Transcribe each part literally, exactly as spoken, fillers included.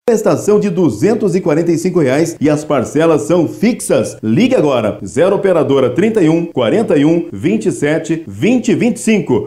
Prestação de duzentos e quarenta e cinco reais e as parcelas são fixas. Ligue agora, zero operadora trinta e um, quarenta e um, vinte e sete, vinte, vinte e cinco.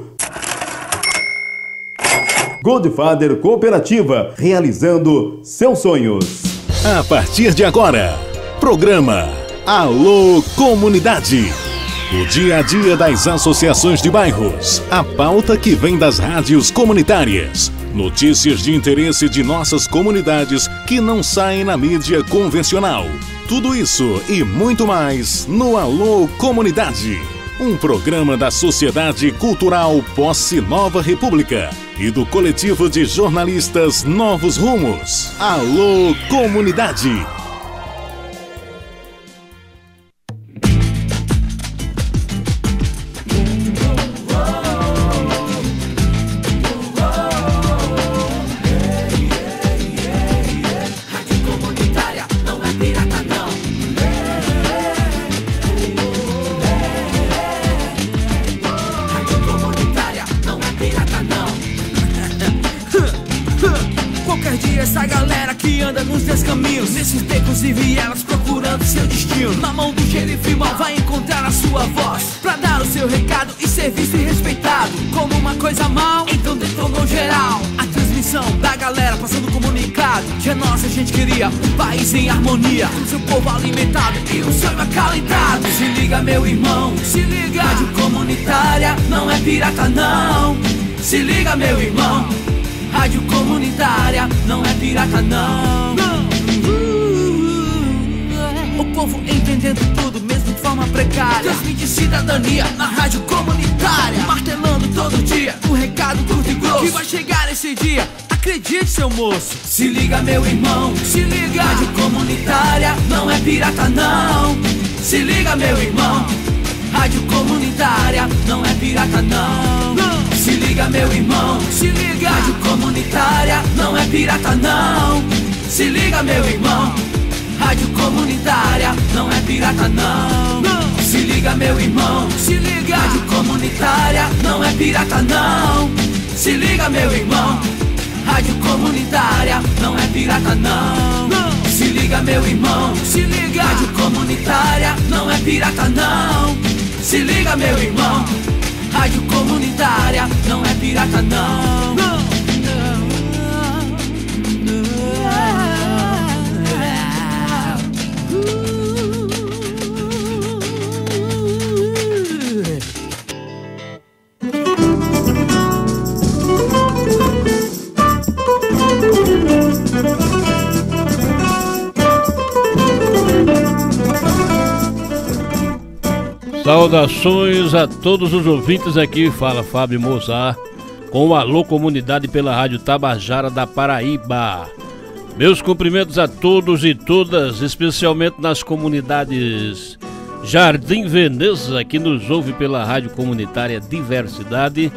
Godfather Cooperativa, realizando seus sonhos. A partir de agora, programa Alô Comunidade. O dia a dia das associações de bairros, a pauta que vem das rádios comunitárias, notícias de interesse de nossas comunidades que não saem na mídia convencional. Tudo isso e muito mais no Alô Comunidade, um programa da Sociedade Cultural Posse Nova República e do coletivo de jornalistas Novos Rumos. Alô Comunidade. Nesses becos e vielas procurando seu destino, na mão do xerife mal vai encontrar a sua voz, pra dar o seu recado e ser visto e respeitado. Como uma coisa mal, então detonou geral. A transmissão da galera passando comunicado que a nossa gente queria um país em harmonia, com seu povo alimentado e um sonho acalentado. Se liga meu irmão, se liga, rádio comunitária não é pirata não. Se liga meu irmão, rádio comunitária não é pirata não. O povo entendendo tudo, mesmo de forma precária. Transmite cidadania na rádio comunitária, martelando todo dia um recado curto e grosso, que vai chegar esse dia, acredite seu moço. Se liga meu irmão, se liga, rádio comunitária não é pirata não. Se liga meu irmão, rádio comunitária não é pirata não. Se liga meu irmão, se liga, rádio comunitária não é pirata não. Se liga meu irmão, rádio comunitária não é pirata não. Se liga meu irmão, se liga, rádio comunitária não é pirata não. Se liga meu irmão, rádio comunitária não é pirata não. Se liga meu irmão, se liga, rádio comunitária não é pirata não. Se liga meu irmão, rádio comunitária não é pirata não. Saudações a todos os ouvintes, aqui fala Fábio Mozart com o Alô Comunidade pela Rádio Tabajara da Paraíba. Meus cumprimentos a todos e todas, especialmente nas comunidades Jardim Veneza, que nos ouve pela Rádio Comunitária Diversidade.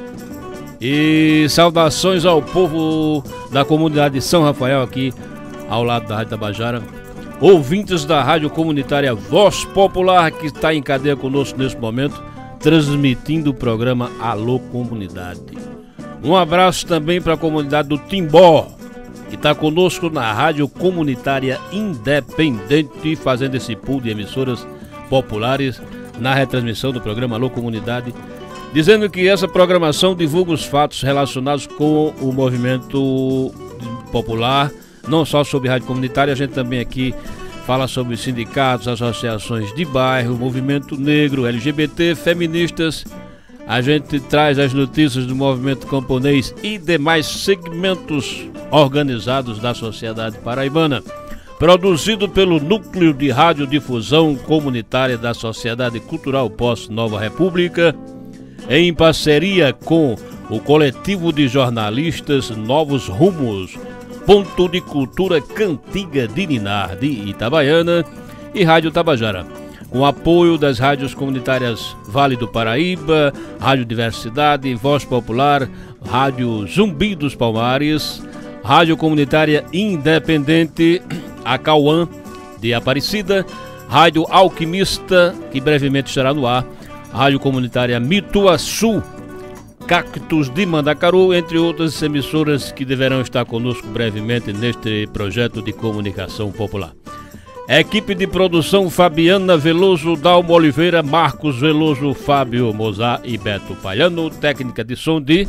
E saudações ao povo da comunidade de São Rafael, aqui ao lado da Rádio Tabajara. Ouvintes da Rádio Comunitária Voz Popular, que está em cadeia conosco nesse momento, transmitindo o programa Alô Comunidade. Um abraço também para a comunidade do Timbó, que está conosco na Rádio Comunitária Independente, fazendo esse pool de emissoras populares na retransmissão do programa Alô Comunidade, dizendo que essa programação divulga os fatos relacionados com o movimento popular, não só sobre rádio comunitária. A gente também aqui fala sobre sindicatos, associações de bairro, movimento negro, L G B T, feministas. A gente traz as notícias do movimento camponês e demais segmentos organizados da sociedade paraibana. Produzido pelo Núcleo de Radiodifusão Comunitária da Sociedade Cultural Posse Nova República, em parceria com o coletivo de jornalistas Novos Rumos, Ponto de Cultura Cantiga de Ninar de Itabaiana e Rádio Tabajara, com apoio das rádios comunitárias Vale do Paraíba, Rádio Diversidade, Voz Popular, Rádio Zumbi dos Palmares, Rádio Comunitária Independente, a Cauã de Aparecida, Rádio Alquimista, que brevemente estará no ar, Rádio Comunitária Mituaçu, Cactos de Mandacaru, entre outras emissoras que deverão estar conosco brevemente neste projeto de comunicação popular. Equipe de produção: Fabiana Veloso, Dalmo Oliveira, Marcos Veloso, Fábio Mozart e Beto Palhano. Técnica de som de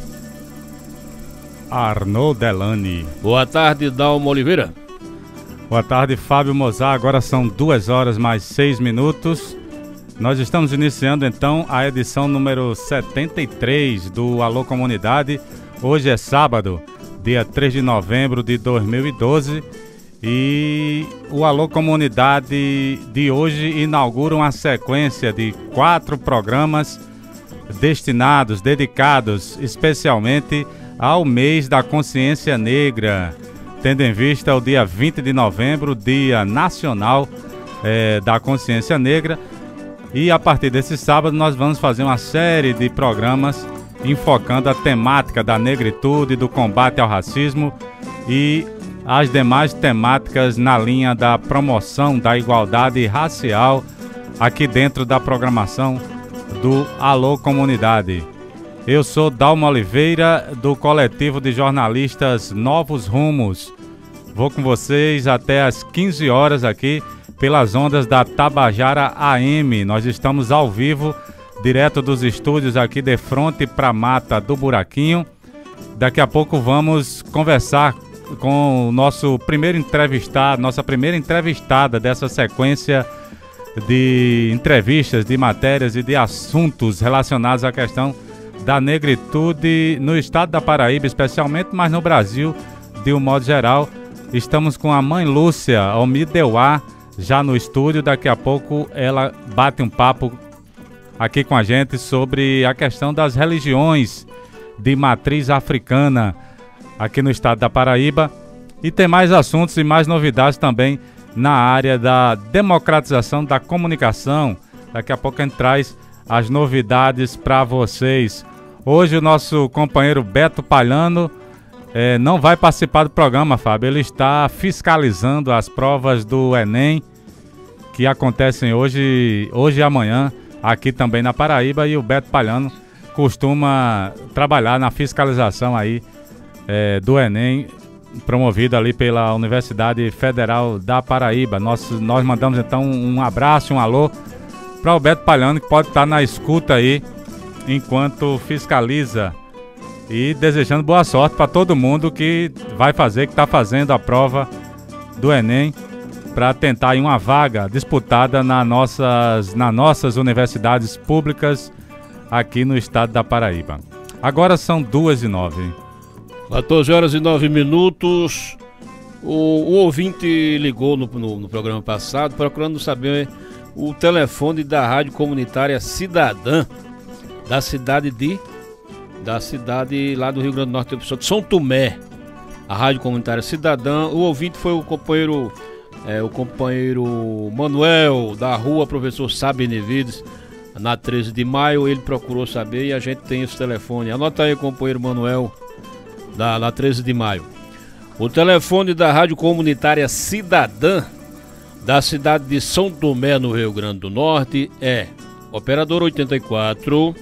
Arnaud Delany. Boa tarde, Dalmo Oliveira. Boa tarde, Fábio Mozart. Agora são duas horas mais seis minutos. Nós estamos iniciando então a edição número setenta e três do Alô Comunidade. Hoje é sábado, dia três de novembro de dois mil e doze. E o Alô Comunidade de hoje inaugura uma sequência de quatro programas destinados, dedicados especialmente ao mês da consciência negra, tendo em vista o dia vinte de novembro, Dia Nacional é, da Consciência Negra. E a partir desse sábado nós vamos fazer uma série de programas enfocando a temática da negritude, do combate ao racismo e as demais temáticas na linha da promoção da igualdade racial aqui dentro da programação do Alô Comunidade. Eu sou Dalmo Oliveira, do coletivo de jornalistas Novos Rumos. Vou com vocês até às quinze horas aqui pelas ondas da Tabajara A M. Nós estamos ao vivo, direto dos estúdios aqui de frente para a Mata do Buraquinho. Daqui a pouco vamos conversar com o nosso primeiro entrevistado, nossa primeira entrevistada dessa sequência de entrevistas, de matérias e de assuntos relacionados à questão da negritude no estado da Paraíba, especialmente, mas no Brasil de um modo geral. Estamos com a mãe Lúcia Almideuá já no estúdio. Daqui a pouco ela bate um papo aqui com a gente sobre a questão das religiões de matriz africana aqui no estado da Paraíba. E tem mais assuntos e mais novidades também na área da democratização da comunicação. Daqui a pouco a gente traz as novidades para vocês. Hoje o nosso companheiro Beto Palhano é, não vai participar do programa, Fábio. Ele está fiscalizando as provas do Enem que acontecem hoje, hoje e amanhã aqui também na Paraíba. E o Beto Palhano costuma trabalhar na fiscalização aí é, do Enem, promovido ali pela Universidade Federal da Paraíba. Nós, nós mandamos então um abraço, um alô para o Beto Palhano, que pode estar na escuta aí enquanto fiscaliza, e desejando boa sorte para todo mundo que vai fazer, que está fazendo a prova do Enem para tentar aí uma vaga disputada nas nossas, nas nossas universidades públicas aqui no estado da Paraíba. Agora são duas e nove. quatorze horas e nove minutos. O, o ouvinte ligou no, no, no programa passado procurando saber o telefone da Rádio Comunitária Cidadã da cidade de da cidade lá do Rio Grande do Norte, de São Tomé. A Rádio Comunitária Cidadã. O ouvinte foi o companheiro é, o companheiro Manuel, da rua Professor Sá Benevides, na treze de maio. Ele procurou saber e a gente tem esse telefone. Anota aí, companheiro Manuel, da, da treze de maio. O telefone da Rádio Comunitária Cidadã da cidade de São Tomé, no Rio Grande do Norte, é operador oitenta e quatro,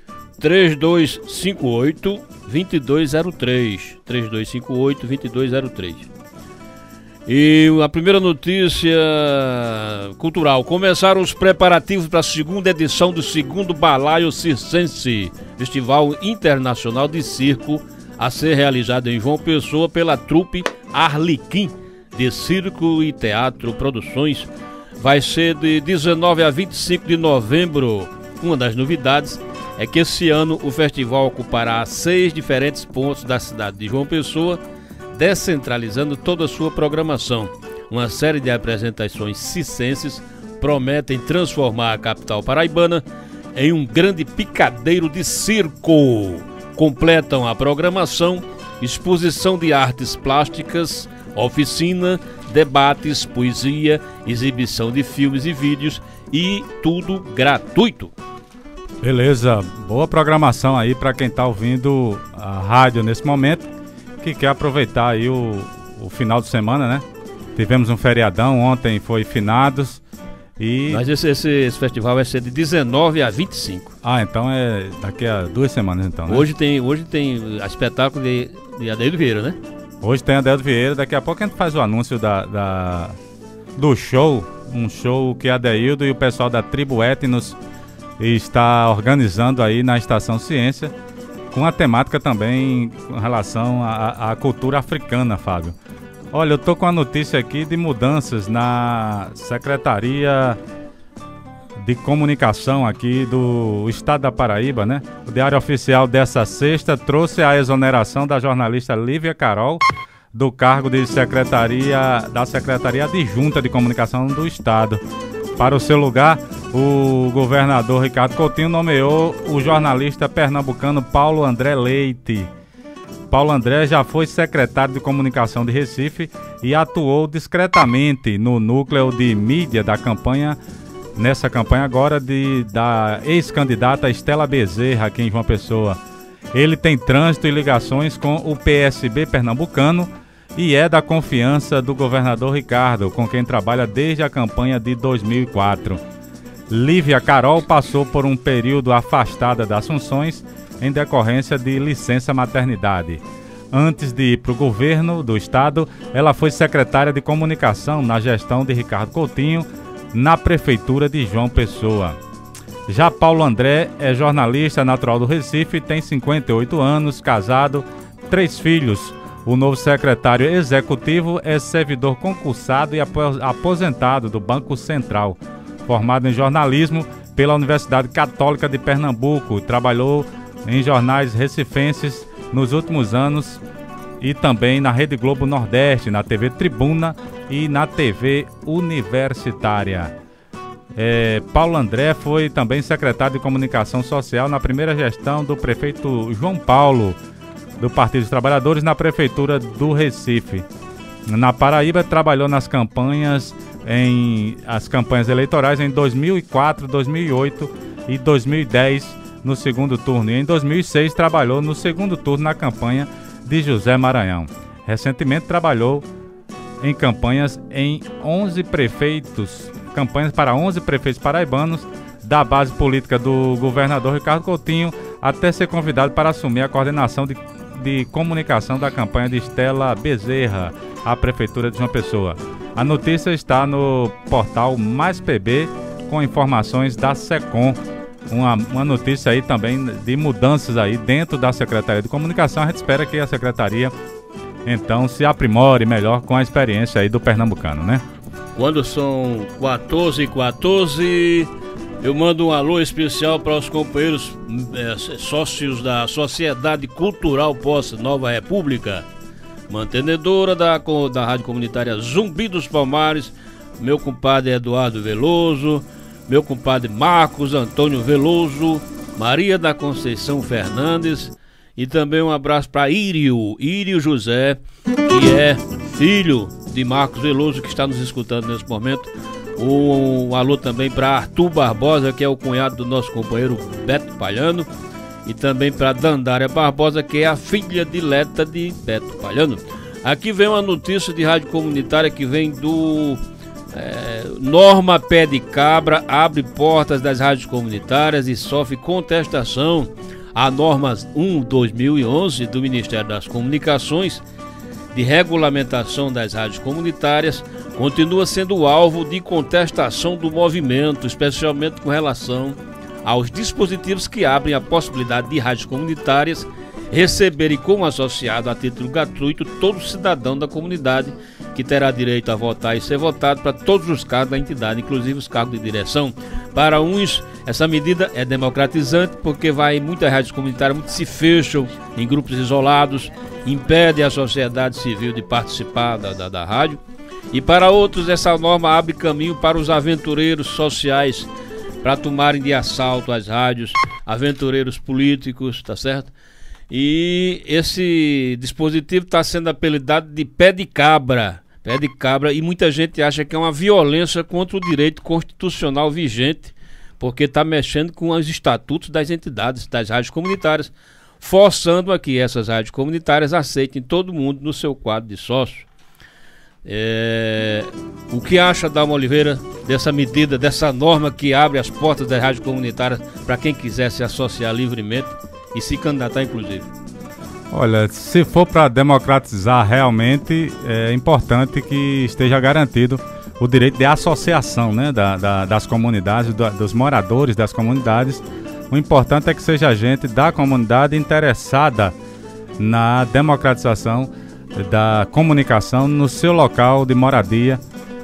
três dois cinco oito, dois dois zero três, três dois cinco oito, dois dois zero três. E a primeira notícia cultural: começaram os preparativos para a segunda edição do segundo Balaio Circense, Festival Internacional de Circo, a ser realizado em João Pessoa pela trupe Arlequim de Circo e Teatro Produções. Vai ser de dezenove a vinte e cinco de novembro. Uma das novidades é que esse ano o festival ocupará seis diferentes pontos da cidade de João Pessoa, descentralizando toda a sua programação. Uma série de apresentações circenses prometem transformar a capital paraibana em um grande picadeiro de circo. Completam a programação exposição de artes plásticas, oficina, debates, poesia, exibição de filmes e vídeos, e tudo gratuito. Beleza, boa programação aí para quem está ouvindo a rádio nesse momento, que quer aproveitar aí o, o final de semana, né? Tivemos um feriadão, ontem foi finados, E... Mas esse, esse, esse festival vai ser de dezenove a vinte e cinco. Ah, então é daqui a duas semanas então, né? Hoje tem, hoje tem a espetáculo de, de Adeildo Vieira, né? Hoje tem Adeildo Vieira, daqui a pouco a gente faz o anúncio da, da, do show, um show que Adeildo e o pessoal da Tribo Etnos está organizando aí na Estação Ciência, com a temática também com relação à, à cultura africana, Fábio. Olha, eu tô com a notícia aqui de mudanças na Secretaria de Comunicação aqui do Estado da Paraíba, né? O Diário Oficial dessa sexta trouxe a exoneração da jornalista Lívia Carol do cargo de secretaria da Secretaria Adjunta de Comunicação do Estado. Para o seu lugar, o governador Ricardo Coutinho nomeou o jornalista pernambucano Paulo André Leite. Paulo André já foi secretário de Comunicação de Recife e atuou discretamente no núcleo de mídia da campanha, nessa campanha agora de, da ex-candidata Estela Bezerra aqui em João Pessoa. Ele tem trânsito e ligações com o P S B pernambucano e é da confiança do governador Ricardo, com quem trabalha desde a campanha de dois mil e quatro. Lívia Carol passou por um período afastada das funções em decorrência de licença maternidade. Antes de ir para o governo do estado, ela foi secretária de comunicação na gestão de Ricardo Coutinho, na prefeitura de João Pessoa. Já Paulo André é jornalista natural do Recife, tem cinquenta e oito anos, casado, três filhos. O novo secretário executivo é servidor concursado e aposentado do Banco Central, formado em jornalismo pela Universidade Católica de Pernambuco. Trabalhou em jornais recifenses nos últimos anos e também na Rede Globo Nordeste, na T V Tribuna e na T V Universitária. É, Paulo André foi também secretário de Comunicação Social na primeira gestão do prefeito João Paulo, do Partido dos Trabalhadores, na Prefeitura do Recife. Na Paraíba, trabalhou nas campanhas, em, as campanhas eleitorais em dois mil e quatro, dois mil e oito e dois mil e dez, no segundo turno. E em dois mil e seis, trabalhou no segundo turno na campanha de José Maranhão. Recentemente, trabalhou em campanhas em onze prefeitos, campanhas para onze prefeitos paraibanos da base política do governador Ricardo Coutinho, até ser convidado para assumir a coordenação de, de comunicação da campanha de Estela Bezerra, à Prefeitura de João Pessoa. A notícia está no portal Mais P B, com informações da SECOM. Uma, uma notícia aí também de mudanças aí dentro da Secretaria de Comunicação. A gente espera que a Secretaria, então, se aprimore melhor com a experiência aí do pernambucano, né? Quando são quatorze e quatorze, eu mando um alô especial para os companheiros é, sócios da Sociedade Cultural Posse Nova República, mantenedora da, da Rádio Comunitária Zumbi dos Palmares, meu compadre Eduardo Veloso, meu compadre Marcos Antônio Veloso, Maria da Conceição Fernandes, e também um abraço para Írio, Írio José, que é filho de Marcos Veloso, que está nos escutando nesse momento. Um, um alô também para Arthur Barbosa, que é o cunhado do nosso companheiro Beto Palhano, e também para Dandária Barbosa, que é a filha dileta de Beto Palhano. Aqui vem uma notícia de rádio comunitária que vem do é, Norma Pé de Cabra, abre portas das rádios comunitárias e sofre contestação. A norma um barra dois mil e onze do Ministério das Comunicações de regulamentação das rádios comunitárias continua sendo alvo de contestação do movimento, especialmente com relação aos dispositivos que abrem a possibilidade de rádios comunitárias receberem como associado a título gratuito todo cidadão da comunidade, que terá direito a votar e ser votado para todos os cargos da entidade, inclusive os cargos de direção. Para uns, essa medida é democratizante, porque vai muitas rádios comunitárias muito se fecham em grupos isolados, impede a sociedade civil de participar da, da, da rádio. E para outros, essa norma abre caminho para os aventureiros sociais para tomarem de assalto as rádios, aventureiros políticos, tá certo? E esse dispositivo está sendo apelidado de pé de cabra, pé de cabra, e muita gente acha que é uma violência contra o direito constitucional vigente, porque está mexendo com os estatutos das entidades, das rádios comunitárias, forçando a que essas rádios comunitárias aceitem todo mundo no seu quadro de sócio. É, O que acha, Dalma Oliveira, dessa medida, dessa norma que abre as portas das rádios comunitárias para quem quiser se associar livremente e se candidatar, inclusive? Olha, se for para democratizar realmente, é importante que esteja garantido o direito de associação, né, da, da, das comunidades, do, dos moradores das comunidades. O importante é que seja gente da comunidade interessada na democratização da comunicação no seu local de moradia,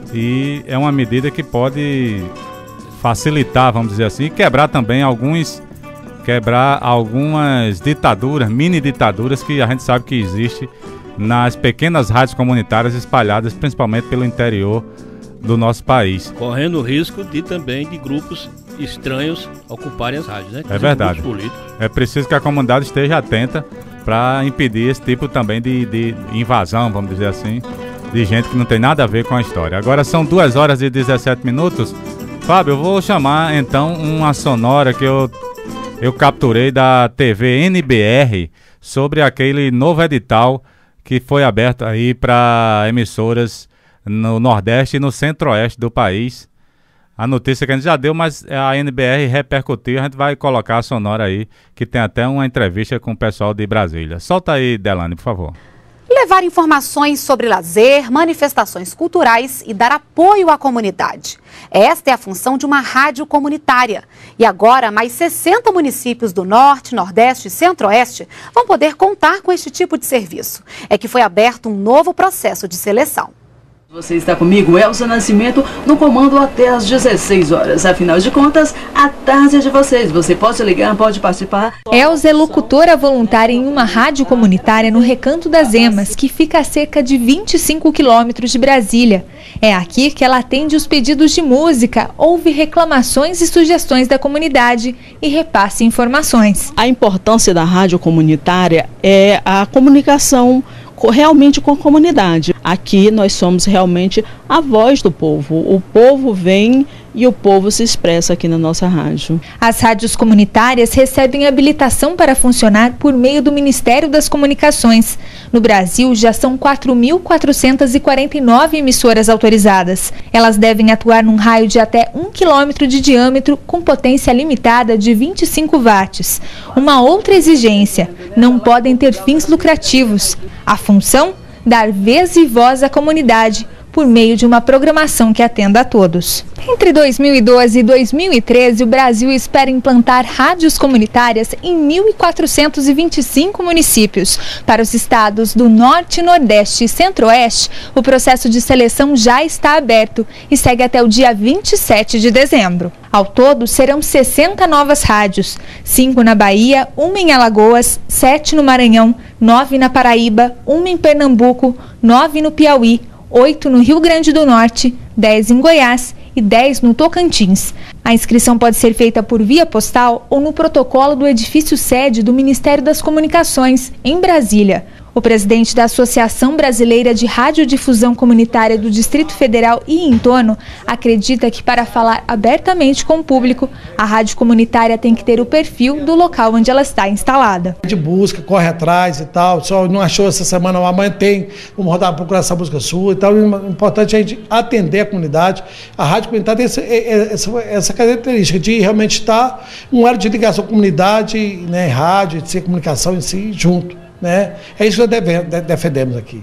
e é uma medida que pode facilitar, vamos dizer assim, e quebrar também alguns quebrar algumas ditaduras, mini ditaduras que a gente sabe que existe nas pequenas rádios comunitárias espalhadas principalmente pelo interior do nosso país. Correndo o risco de também de grupos estranhos ocuparem as rádios, né? É verdade. É preciso que a comunidade esteja atenta para impedir esse tipo também de, de invasão, vamos dizer assim, de gente que não tem nada a ver com a história. Agora são duas horas e dezessete minutos. Fábio, eu vou chamar então uma sonora que eu, eu capturei da T V N B R sobre aquele novo edital que foi aberto aí para emissoras no Nordeste e no Centro-Oeste do país. A notícia que a gente já deu, mas a N B R repercutiu, a gente vai colocar a sonora aí, que tem até uma entrevista com o pessoal de Brasília. Solta aí, Delane, por favor. Levar informações sobre lazer, manifestações culturais e dar apoio à comunidade. Esta é a função de uma rádio comunitária. E agora, mais sessenta municípios do Norte, Nordeste e Centro-Oeste vão poder contar com este tipo de serviço. É que foi aberto um novo processo de seleção. Você está comigo, Elza Nascimento, no comando até às dezesseis horas. Afinal de contas, a tarde é de vocês. Você pode ligar, pode participar. Elza é locutora voluntária em uma rádio comunitária no Recanto das Emas, que fica a cerca de vinte e cinco quilômetros de Brasília. É aqui que ela atende os pedidos de música, ouve reclamações e sugestões da comunidade e repassa informações. A importância da rádio comunitária é a comunicação realmente com a comunidade. Aqui nós somos realmente a voz do povo. O povo vem e o povo se expressa aqui na nossa rádio. As rádios comunitárias recebem habilitação para funcionar por meio do Ministério das Comunicações. No Brasil, já são quatro mil quatrocentas e quarenta e nove emissoras autorizadas. Elas devem atuar num raio de até um quilômetro de diâmetro com potência limitada de vinte e cinco watts. Uma outra exigência: não podem ter fins lucrativos. A função? Dar vez e voz à comunidade, por meio de uma programação que atenda a todos. Entre dois mil e doze e dois mil e treze, o Brasil espera implantar rádios comunitárias em mil quatrocentos e vinte e cinco municípios. Para os estados do Norte, Nordeste e Centro-Oeste, o processo de seleção já está aberto e segue até o dia vinte e sete de dezembro. Ao todo, serão sessenta novas rádios, cinco na Bahia, uma em Alagoas, sete no Maranhão, nove na Paraíba, uma em Pernambuco, nove no Piauí, oito no Rio Grande do Norte, dez em Goiás e dez no Tocantins. A inscrição pode ser feita por via postal ou no protocolo do edifício sede do Ministério das Comunicações, em Brasília. O presidente da Associação Brasileira de Radiodifusão Comunitária do Distrito Federal e entorno acredita que, para falar abertamente com o público, a rádio comunitária tem que ter o perfil do local onde ela está instalada. De busca, corre atrás e tal, só não achou essa semana, amanhã tem, vamos rodar, procurar essa música sua e tal. O importante é a gente atender a comunidade. A rádio comunitária tem essa, essa, essa característica de realmente estar um elo de ligação com a comunidade, né, rádio, de ser comunicação em si, junto. Né? É isso que nós defendemos aqui.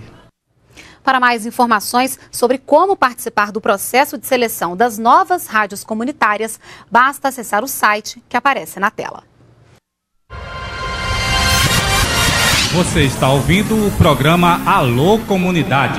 Para mais informações sobre como participar do processo de seleção das novas rádios comunitárias, basta acessar o site que aparece na tela. Você está ouvindo o programa Alô Comunidade.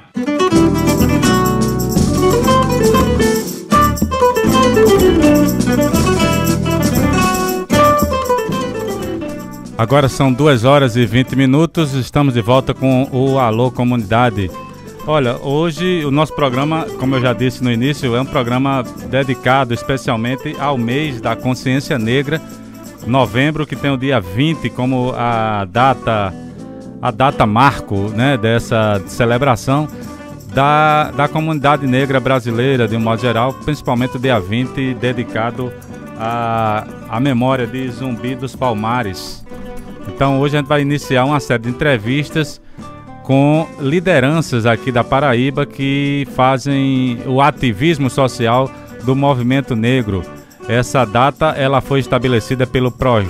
Agora são duas horas e vinte minutos, estamos de volta com o Alô Comunidade. Olha, hoje o nosso programa, como eu já disse no início, é um programa dedicado especialmente ao mês da consciência negra, novembro, que tem o dia vinte como a data, a data marco, né, dessa celebração da, da comunidade negra brasileira, de um modo geral, principalmente o dia vinte, dedicado à, à memória de Zumbi dos Palmares. Então hoje a gente vai iniciar uma série de entrevistas com lideranças aqui da Paraíba que fazem o ativismo social do movimento negro. Essa data ela foi estabelecida pelo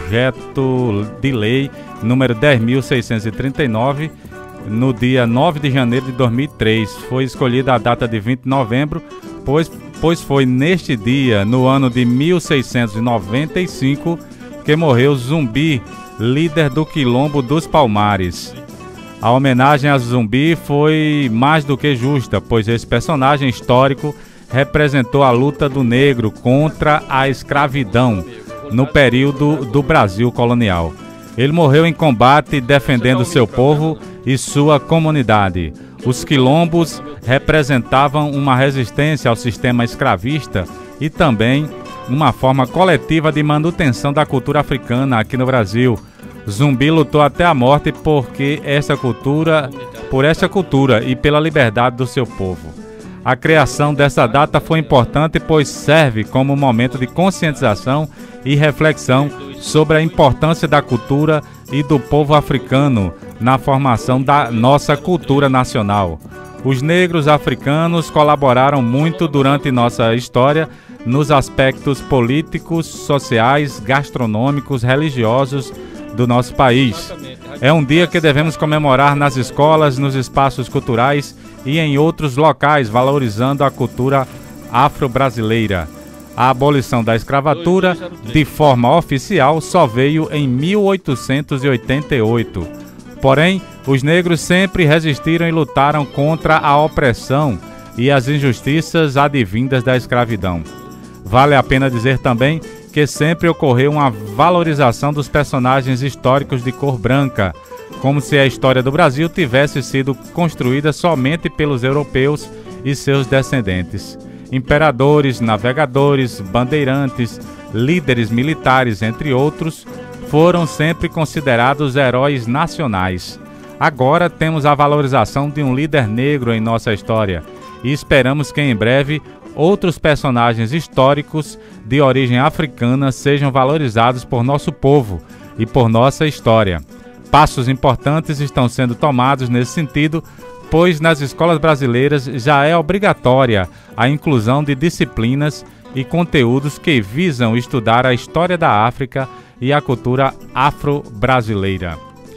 projeto de lei número dez mil seiscentos e trinta e nove, no dia nove de janeiro de dois mil e três. Foi escolhida a data de vinte de novembro, pois, pois foi neste dia, no ano de mil seiscentos e noventa e cinco, que morreu Zumbi, líder do Quilombo dos Palmares. A homenagem a Zumbi foi mais do que justa, pois esse personagem histórico representou a luta do negro contra a escravidão no período do Brasil colonial. Ele morreu em combate defendendo seu povo e sua comunidade. Os quilombos representavam uma resistência ao sistema escravista e também uma forma coletiva de manutenção da cultura africana aqui no Brasil. Zumbi lutou até a morte porque essa cultura, por essa cultura e pela liberdade do seu povo. A criação dessa data foi importante, pois serve como um momento de conscientização e reflexão sobre a importância da cultura e do povo africano na formação da nossa cultura nacional. Os negros africanos colaboraram muito durante nossa história nos aspectos políticos, sociais, gastronômicos, religiosos do nosso país. É um dia que devemos comemorar nas escolas, nos espaços culturais e em outros locais, valorizando a cultura afro-brasileira. A abolição da escravatura, de forma oficial, só veio em mil oitocentos e oitenta e oito. Porém, os negros sempre resistiram e lutaram contra a opressão e as injustiças advindas da escravidão. Vale a pena dizer também que sempre ocorreu uma valorização dos personagens históricos de cor branca, como se a história do Brasil tivesse sido construída somente pelos europeus e seus descendentes. Imperadores, navegadores, bandeirantes, líderes militares, entre outros, foram sempre considerados heróis nacionais. Agora temos a valorização de um líder negro em nossa história e esperamos que em breve outros personagens históricos de origem africana sejam valorizados por nosso povo e por nossa história. Passos importantes estão sendo tomados nesse sentido, pois nas escolas brasileiras já é obrigatória a inclusão de disciplinas e conteúdos que visam estudar a história da África e a cultura afro-brasileira.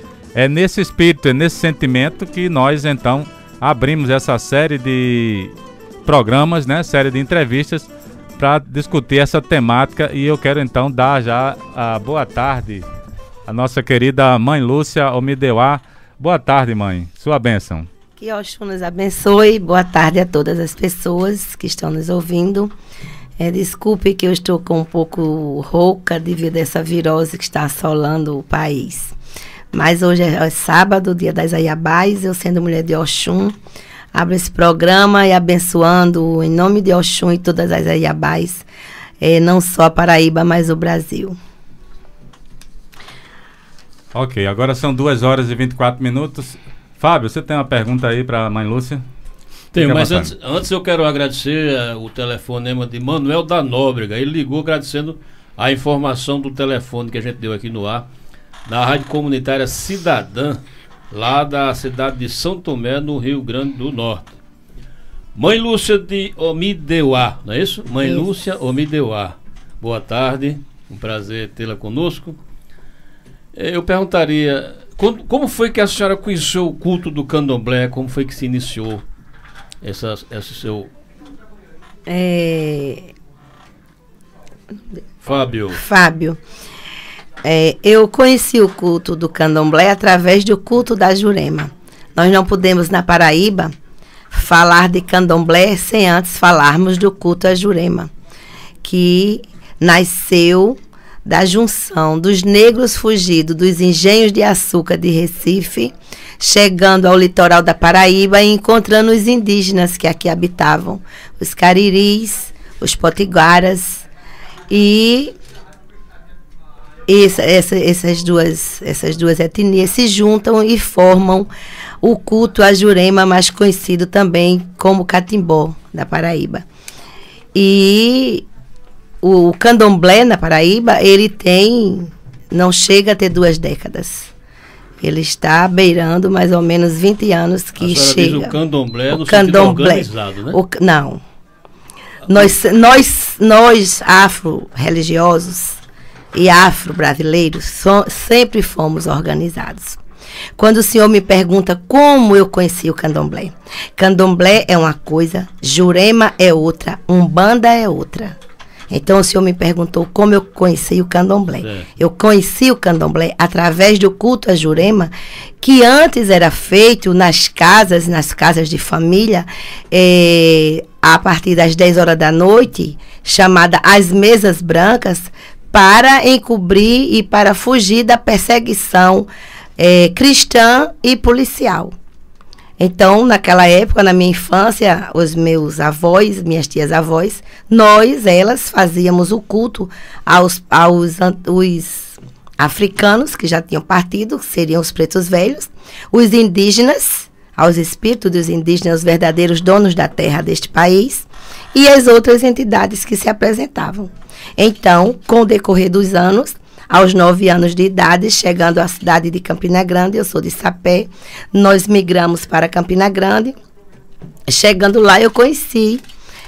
É nesse espírito, é nesse sentimento que nós então abrimos essa série de programas, né, série de entrevistas para discutir essa temática, e eu quero então dar já a boa tarde à nossa querida mãe Lúcia Omideuá. Boa tarde, mãe. Sua bênção. Que Oxum nos abençoe. Boa tarde a todas as pessoas que estão nos ouvindo. É, desculpe que eu estou com um pouco rouca devido a essa virose que está assolando o país. Mas hoje é sábado, dia das Aiabás, eu sendo mulher de Oxum, abro esse programa e abençoando em nome de Oxum e todas as Aiabás, é, não só a Paraíba, mas o Brasil. Ok, agora são duas horas e vinte e quatro minutos. Fábio, você tem uma pergunta aí para a mãe Lúcia? Tenho, mas antes, antes eu quero agradecer uh, o telefonema de Manuel da Nóbrega. Ele ligou agradecendo a informação do telefone que a gente deu aqui no ar, da Rádio Comunitária Cidadã, lá da cidade de São Tomé, no Rio Grande do Norte. Mãe Lúcia de Omideuá, não é isso? Mãe isso. Lúcia Omideuá. Boa tarde, um prazer tê-la conosco. Eu perguntaria, como, como foi que a senhora conheceu o culto do candomblé? Como foi que se iniciou essa, esse seu... É... Fábio. Fábio. É, eu conheci o culto do candomblé através do culto da Jurema. Nós não podemos, na Paraíba, falar de candomblé sem antes falarmos do culto à Jurema, que nasceu da junção dos negros fugidos dos engenhos de açúcar de Recife, chegando ao litoral da Paraíba e encontrando os indígenas que aqui habitavam, os cariris, os potiguaras, e essa, essa, essas, duas, essas duas etnias se juntam e formam o culto à Jurema, mais conhecido também como Catimbó, da Paraíba. E o candomblé na Paraíba, ele tem, não chega a ter duas décadas. Ele está beirando mais ou menos vinte anos que a chega. Diz o candomblé o no candomblé, sentido organizado, né? O, não. Nós, nós, nós afro-religiosos e afro-brasileiros so, sempre fomos organizados. Quando o senhor me pergunta como eu conheci o candomblé, candomblé é uma coisa, Jurema é outra, Umbanda é outra. Então o senhor me perguntou como eu conheci o candomblé. É. Eu conheci o candomblé através do culto a Jurema, que antes era feito nas casas, nas casas de família, é, a partir das dez horas da noite, chamada as mesas brancas, para encobrir e para fugir da perseguição é, cristã e policial. Então, naquela época, na minha infância, os meus avós, minhas tias-avós, nós, elas, fazíamos o culto aos, aos os africanos que já tinham partido, que seriam os pretos velhos, os indígenas, aos espíritos dos indígenas, os verdadeiros donos da terra deste país, e as outras entidades que se apresentavam. Então, com o decorrer dos anos, aos nove anos de idade, chegando à cidade de Campina Grande, eu sou de Sapé, nós migramos para Campina Grande. Chegando lá, eu conheci,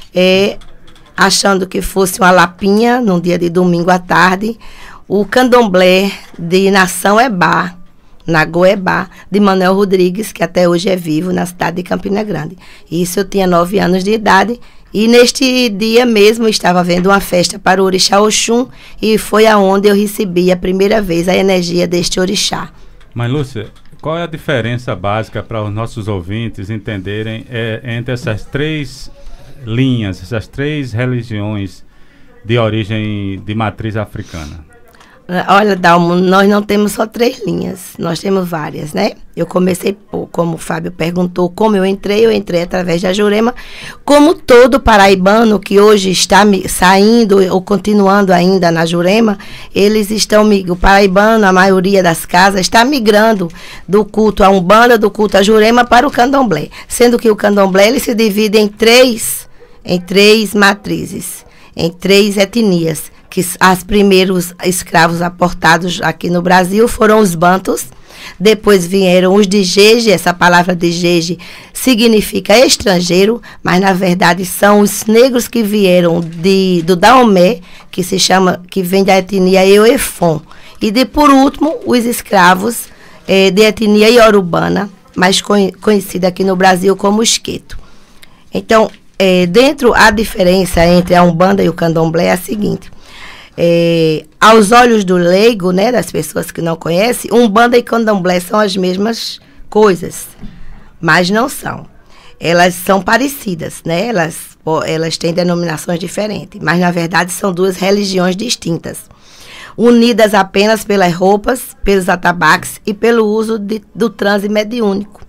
é, achando que fosse uma lapinha, num dia de domingo à tarde, o candomblé de Nação Ebá, na Goebá, de Manuel Rodrigues, que até hoje é vivo na cidade de Campina Grande. Isso eu tinha nove anos de idade. E neste dia mesmo estava havendo uma festa para o orixá Oxum e foi aonde eu recebi a primeira vez a energia deste orixá. Mas, Lúcia, qual é a diferença básica para os nossos ouvintes entenderem é, entre essas três linhas, essas três religiões de origem de matriz africana? Olha, Dalmo, nós não temos só três linhas, nós temos várias, né? Eu comecei, como o Fábio perguntou, como eu entrei, eu entrei através da Jurema, como todo paraibano que hoje está saindo ou continuando ainda na Jurema, eles estão, o paraibano, a maioria das casas, está migrando do culto à Umbanda, do culto à Jurema para o candomblé, sendo que o candomblé ele se divide em três, em três matrizes, em três etnias, que os primeiros escravos aportados aqui no Brasil foram os bantus, depois vieram os de Jeje, essa palavra de Jeje significa estrangeiro, mas na verdade são os negros que vieram de, do Daomé, que se chama, que vem da etnia Euefon, e de por último os escravos eh, de etnia iorubana, mais conhecida aqui no Brasil como esqueto. Então, eh, dentro a diferença entre a Umbanda e o Candomblé é a seguinte: É, aos olhos do leigo, né, das pessoas que não conhecem, Umbanda e Candomblé são as mesmas coisas, mas não são. Elas são parecidas, né? Elas, elas têm denominações diferentes, mas na verdade são duas religiões distintas, unidas apenas pelas roupas, pelos atabaques e pelo uso de, do transe mediúnico.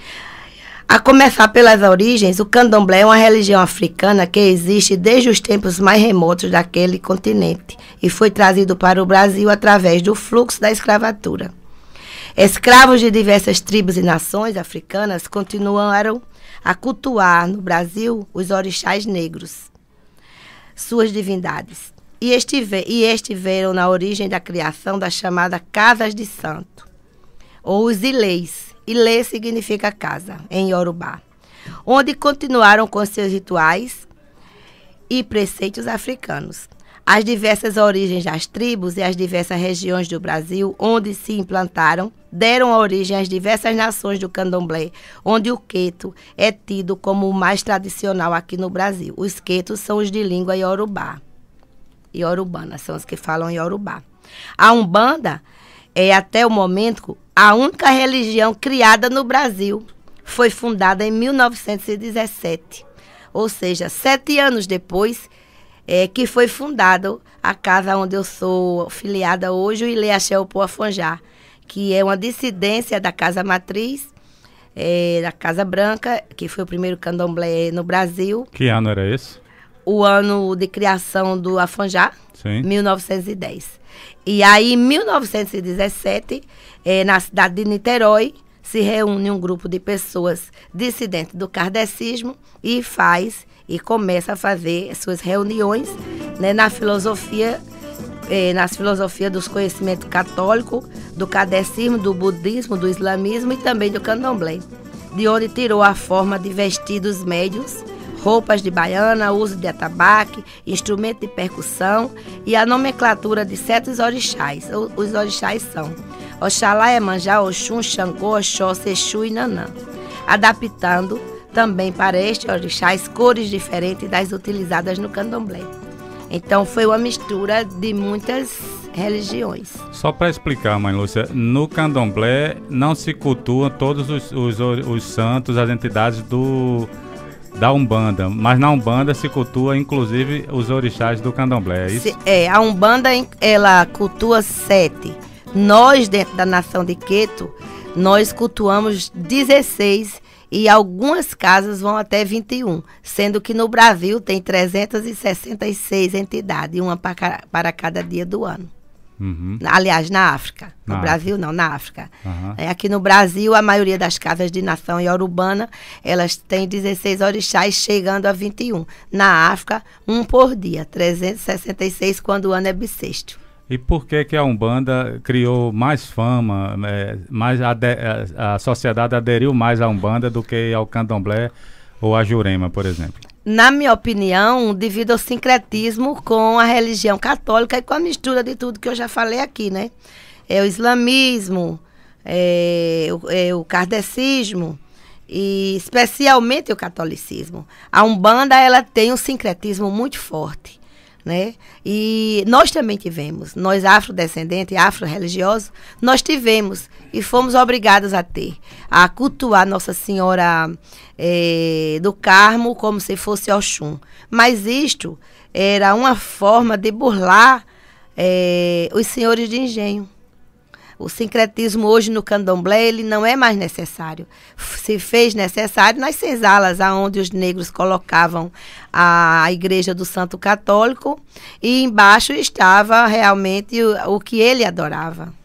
A começar pelas origens, o candomblé é uma religião africana que existe desde os tempos mais remotos daquele continente e foi trazido para o Brasil através do fluxo da escravatura. Escravos de diversas tribos e nações africanas continuaram a cultuar no Brasil os orixás negros, suas divindades, e, estive, e estiveram na origem da criação das chamadas casas de santo, ou os ileis. Ilê significa casa, em Yorubá, onde continuaram com seus rituais e preceitos africanos. As diversas origens das tribos e as diversas regiões do Brasil onde se implantaram deram origem às diversas nações do candomblé, onde o queto é tido como o mais tradicional aqui no Brasil. Os quetos são os de língua iorubá. Iorubana, são os que falam iorubá. A Umbanda é, até o momento, a única religião criada no Brasil. Foi fundada em mil novecentos e dezessete, ou seja, sete anos depois é, que foi fundada a casa onde eu sou filiada hoje, o Ilê Axé Opoafonjá, que é uma dissidência da Casa Matriz, é, da Casa Branca, que foi o primeiro candomblé no Brasil. Que ano era esse? O ano de criação do Afonjá, sim, mil novecentos e dez. E aí, em mil novecentos e dezessete, eh, na cidade de Niterói, se reúne um grupo de pessoas dissidentes do kardecismo e faz, e começa a fazer suas reuniões, né, na filosofia eh, nas filosofias dos conhecimentos católicos, do kardecismo, do budismo, do islamismo e também do candomblé, de onde tirou a forma de vestidos médios, roupas de baiana, uso de atabaque, instrumento de percussão e a nomenclatura de certos orixás. Os orixás são Oxalá, Iemanjá, Oxum, Xangô, Oxóssi, Exu e Nanã, adaptando também para estes orixás cores diferentes das utilizadas no candomblé. Então foi uma mistura de muitas religiões. Só para explicar, mãe Lúcia, no candomblé não se cultuam todos os, os, os santos, as entidades do... da Umbanda, mas na Umbanda se cultua inclusive os orixás do candomblé, é isso? Se, é, a Umbanda ela cultua sete. Nós, dentro da nação de Queto, nós cultuamos dezesseis e algumas casas vão até vinte e um, sendo que no Brasil tem trezentas e sessenta e seis entidades, uma para, para cada dia do ano. Uhum. Aliás, na África. No na Brasil, África. Não, na África. Uhum. É, aqui no Brasil, a maioria das casas de nação iorubana, elas têm dezesseis orixás, chegando a vinte e um. Na África, um por dia, trezentos e sessenta e seis quando o ano é bissexto. E por que que a Umbanda criou mais fama, é, mais ade- a, a sociedade aderiu mais à Umbanda do que ao candomblé ou à Jurema, por exemplo? Na minha opinião, devido ao sincretismo com a religião católica e com a mistura de tudo que eu já falei aqui, né? É o islamismo, é o, é o kardecismo e especialmente o catolicismo. A Umbanda, ela tem um sincretismo muito forte, né? E nós também tivemos, nós afrodescendentes, afro-religiosos, nós tivemos e fomos obrigados a ter, a cultuar Nossa Senhora é, do Carmo como se fosse Oxum. Mas isto era uma forma de burlar é, os senhores de engenho. O sincretismo hoje no candomblé, ele não é mais necessário. Se fez necessário nas senzalas, onde os negros colocavam a igreja do Santo Católico e embaixo estava realmente o, o que ele adorava.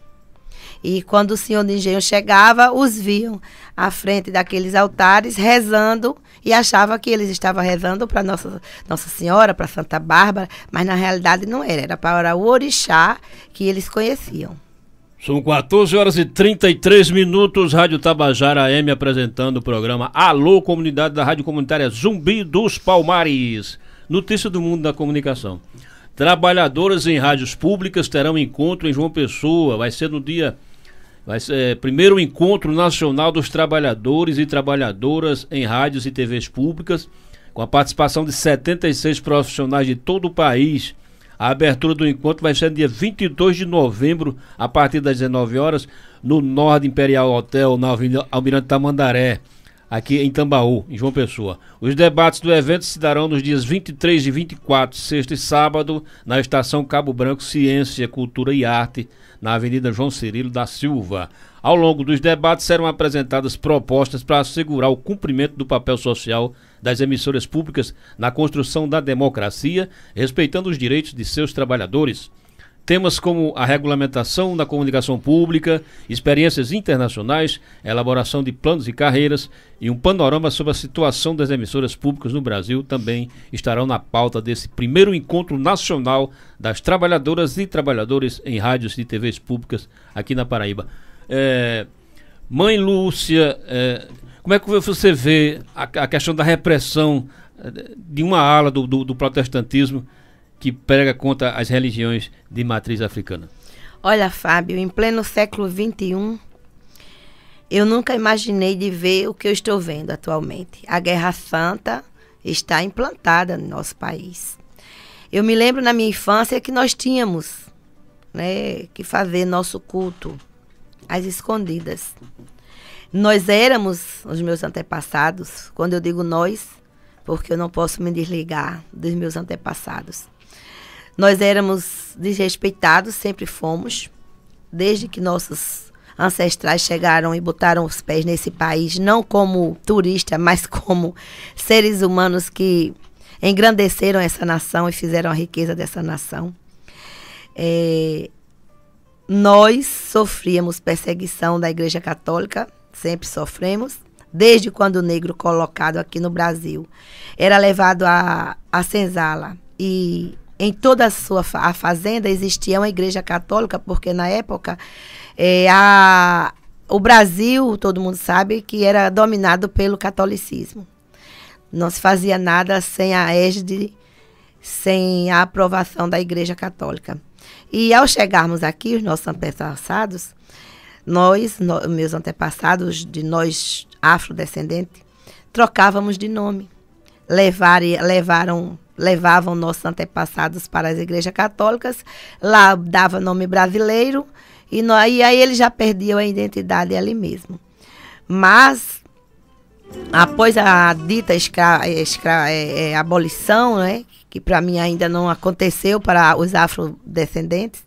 E quando o senhor de engenho chegava, os viam à frente daqueles altares rezando e achava que eles estavam rezando para Nossa, Nossa Senhora, para Santa Bárbara, mas na realidade não era, era para o orixá que eles conheciam. São quatorze horas e trinta e três minutos, Rádio Tabajara A M apresentando o programa Alô Comunidade da Rádio Comunitária Zumbi dos Palmares. Notícia do mundo da comunicação. Trabalhadoras em rádios públicas terão encontro em João Pessoa. Vai ser no dia... Vai ser é, primeiro encontro nacional dos trabalhadores e trabalhadoras em rádios e T Vs públicas, com a participação de setenta e seis profissionais de todo o país. A abertura do encontro vai ser no dia vinte e dois de novembro, a partir das dezenove horas, no Nord Imperial Hotel, na Avenida Almirante Tamandaré, aqui em Tambaú, em João Pessoa. Os debates do evento se darão nos dias vinte e três e vinte e quatro, sexta e sábado, na Estação Cabo Branco Ciência, Cultura e Arte, na Avenida João Cirilo da Silva. Ao longo dos debates serão apresentadas propostas para assegurar o cumprimento do papel social das emissoras públicas na construção da democracia, respeitando os direitos de seus trabalhadores. Temas como a regulamentação da comunicação pública, experiências internacionais, elaboração de planos e carreiras e um panorama sobre a situação das emissoras públicas no Brasil também estarão na pauta desse primeiro encontro nacional das trabalhadoras e trabalhadores em rádios e T Vs públicas aqui na Paraíba. É, mãe Lúcia, é, como é que você vê a, a questão da repressão de uma ala do, do, do protestantismo que prega contra as religiões de matriz africana? Olha, Fábio, em pleno século vinte e um, eu nunca imaginei de ver o que eu estou vendo atualmente. A Guerra Santa está implantada no nosso país. Eu me lembro na minha infância que nós tínhamos, né, que fazer nosso culto às escondidas. Nós éramos, os meus antepassados, quando eu digo nós, porque eu não posso me desligar dos meus antepassados. Nós éramos desrespeitados, sempre fomos, desde que nossos ancestrais chegaram e botaram os pés nesse país, não como turista, mas como seres humanos que engrandeceram essa nação e fizeram a riqueza dessa nação. É, nós sofríamos perseguição da Igreja Católica, sempre sofremos, desde quando o negro colocado aqui no Brasil era levado à, à senzala e em toda a sua fa a fazenda existia uma igreja católica, porque na época é, a, o Brasil, todo mundo sabe, que era dominado pelo catolicismo. Não se fazia nada sem a égide, sem a aprovação da Igreja Católica. E ao chegarmos aqui, os nossos antepassados, nós, no, meus antepassados, de nós afrodescendentes, trocávamos de nome. Levar, levaram, levavam nossos antepassados para as igrejas católicas, lá dava nome brasileiro, e, no, e aí eles já perdiam a identidade ali mesmo. Mas, após a dita escra, escra, é, é, abolição, né, que para mim ainda não aconteceu para os afrodescendentes,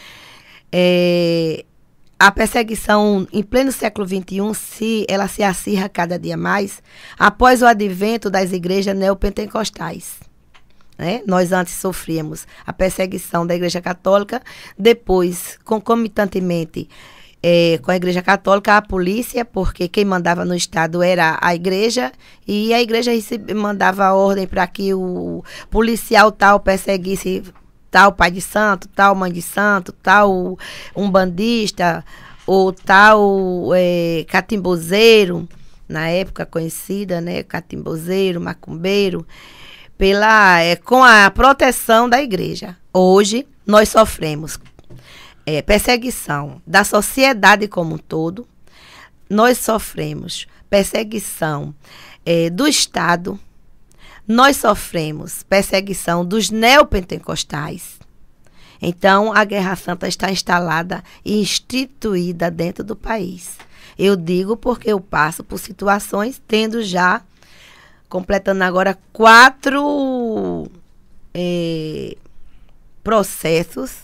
é, a perseguição em pleno século vinte e um, se, ela se acirra cada dia mais após o advento das igrejas neopentecostais. Né? Nós antes sofríamos a perseguição da Igreja Católica, depois, concomitantemente, É, com a Igreja Católica, a polícia, porque quem mandava no Estado era a Igreja, e a Igreja recebe, mandava a ordem para que o policial tal perseguisse tal pai de santo, tal mãe de santo, tal umbandista, ou tal é, catimbozeiro, na época conhecida, né, catimbozeiro, macumbeiro, pela, é, com a proteção da Igreja. Hoje, nós sofremos É, perseguição da sociedade como um todo, nós sofremos perseguição é, do Estado, nós sofremos perseguição dos neopentecostais. Então, a Guerra Santa está instalada e instituída dentro do país. Eu digo porque eu passo por situações, tendo já, completando agora, quatro é, processos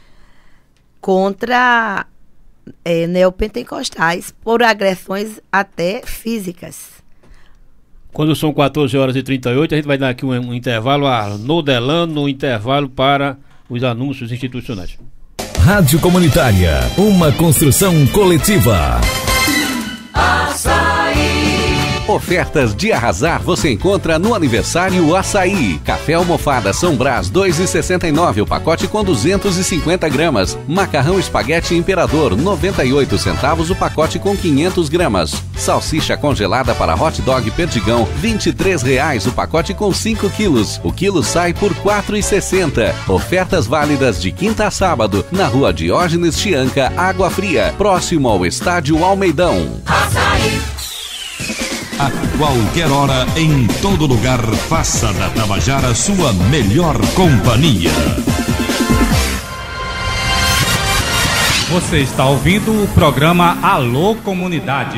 contra é, neopentecostais por agressões até físicas. Quando são quatorze horas e trinta e oito, a gente vai dar aqui um, um intervalo, a Nodelano, um intervalo para os anúncios institucionais. Rádio Comunitária, uma construção coletiva. Açaí. Ofertas de arrasar você encontra no Aniversário Açaí. Café almofada São Brás dois reais e sessenta e nove o pacote com duzentos e cinquenta gramas. Macarrão espaguete Imperador noventa e oito centavos o pacote com quinhentas gramas. Salsicha congelada para hot dog Perdigão vinte e três reais o pacote com cinco quilos. O quilo sai por quatro reais e sessenta centavos. Ofertas válidas de quinta a sábado na Rua Diógenes Chianca, Água Fria, próximo ao Estádio Almeidão. Açaí. A qualquer hora, em todo lugar, faça da Tabajara sua melhor companhia. Você está ouvindo o programa Alô Comunidade.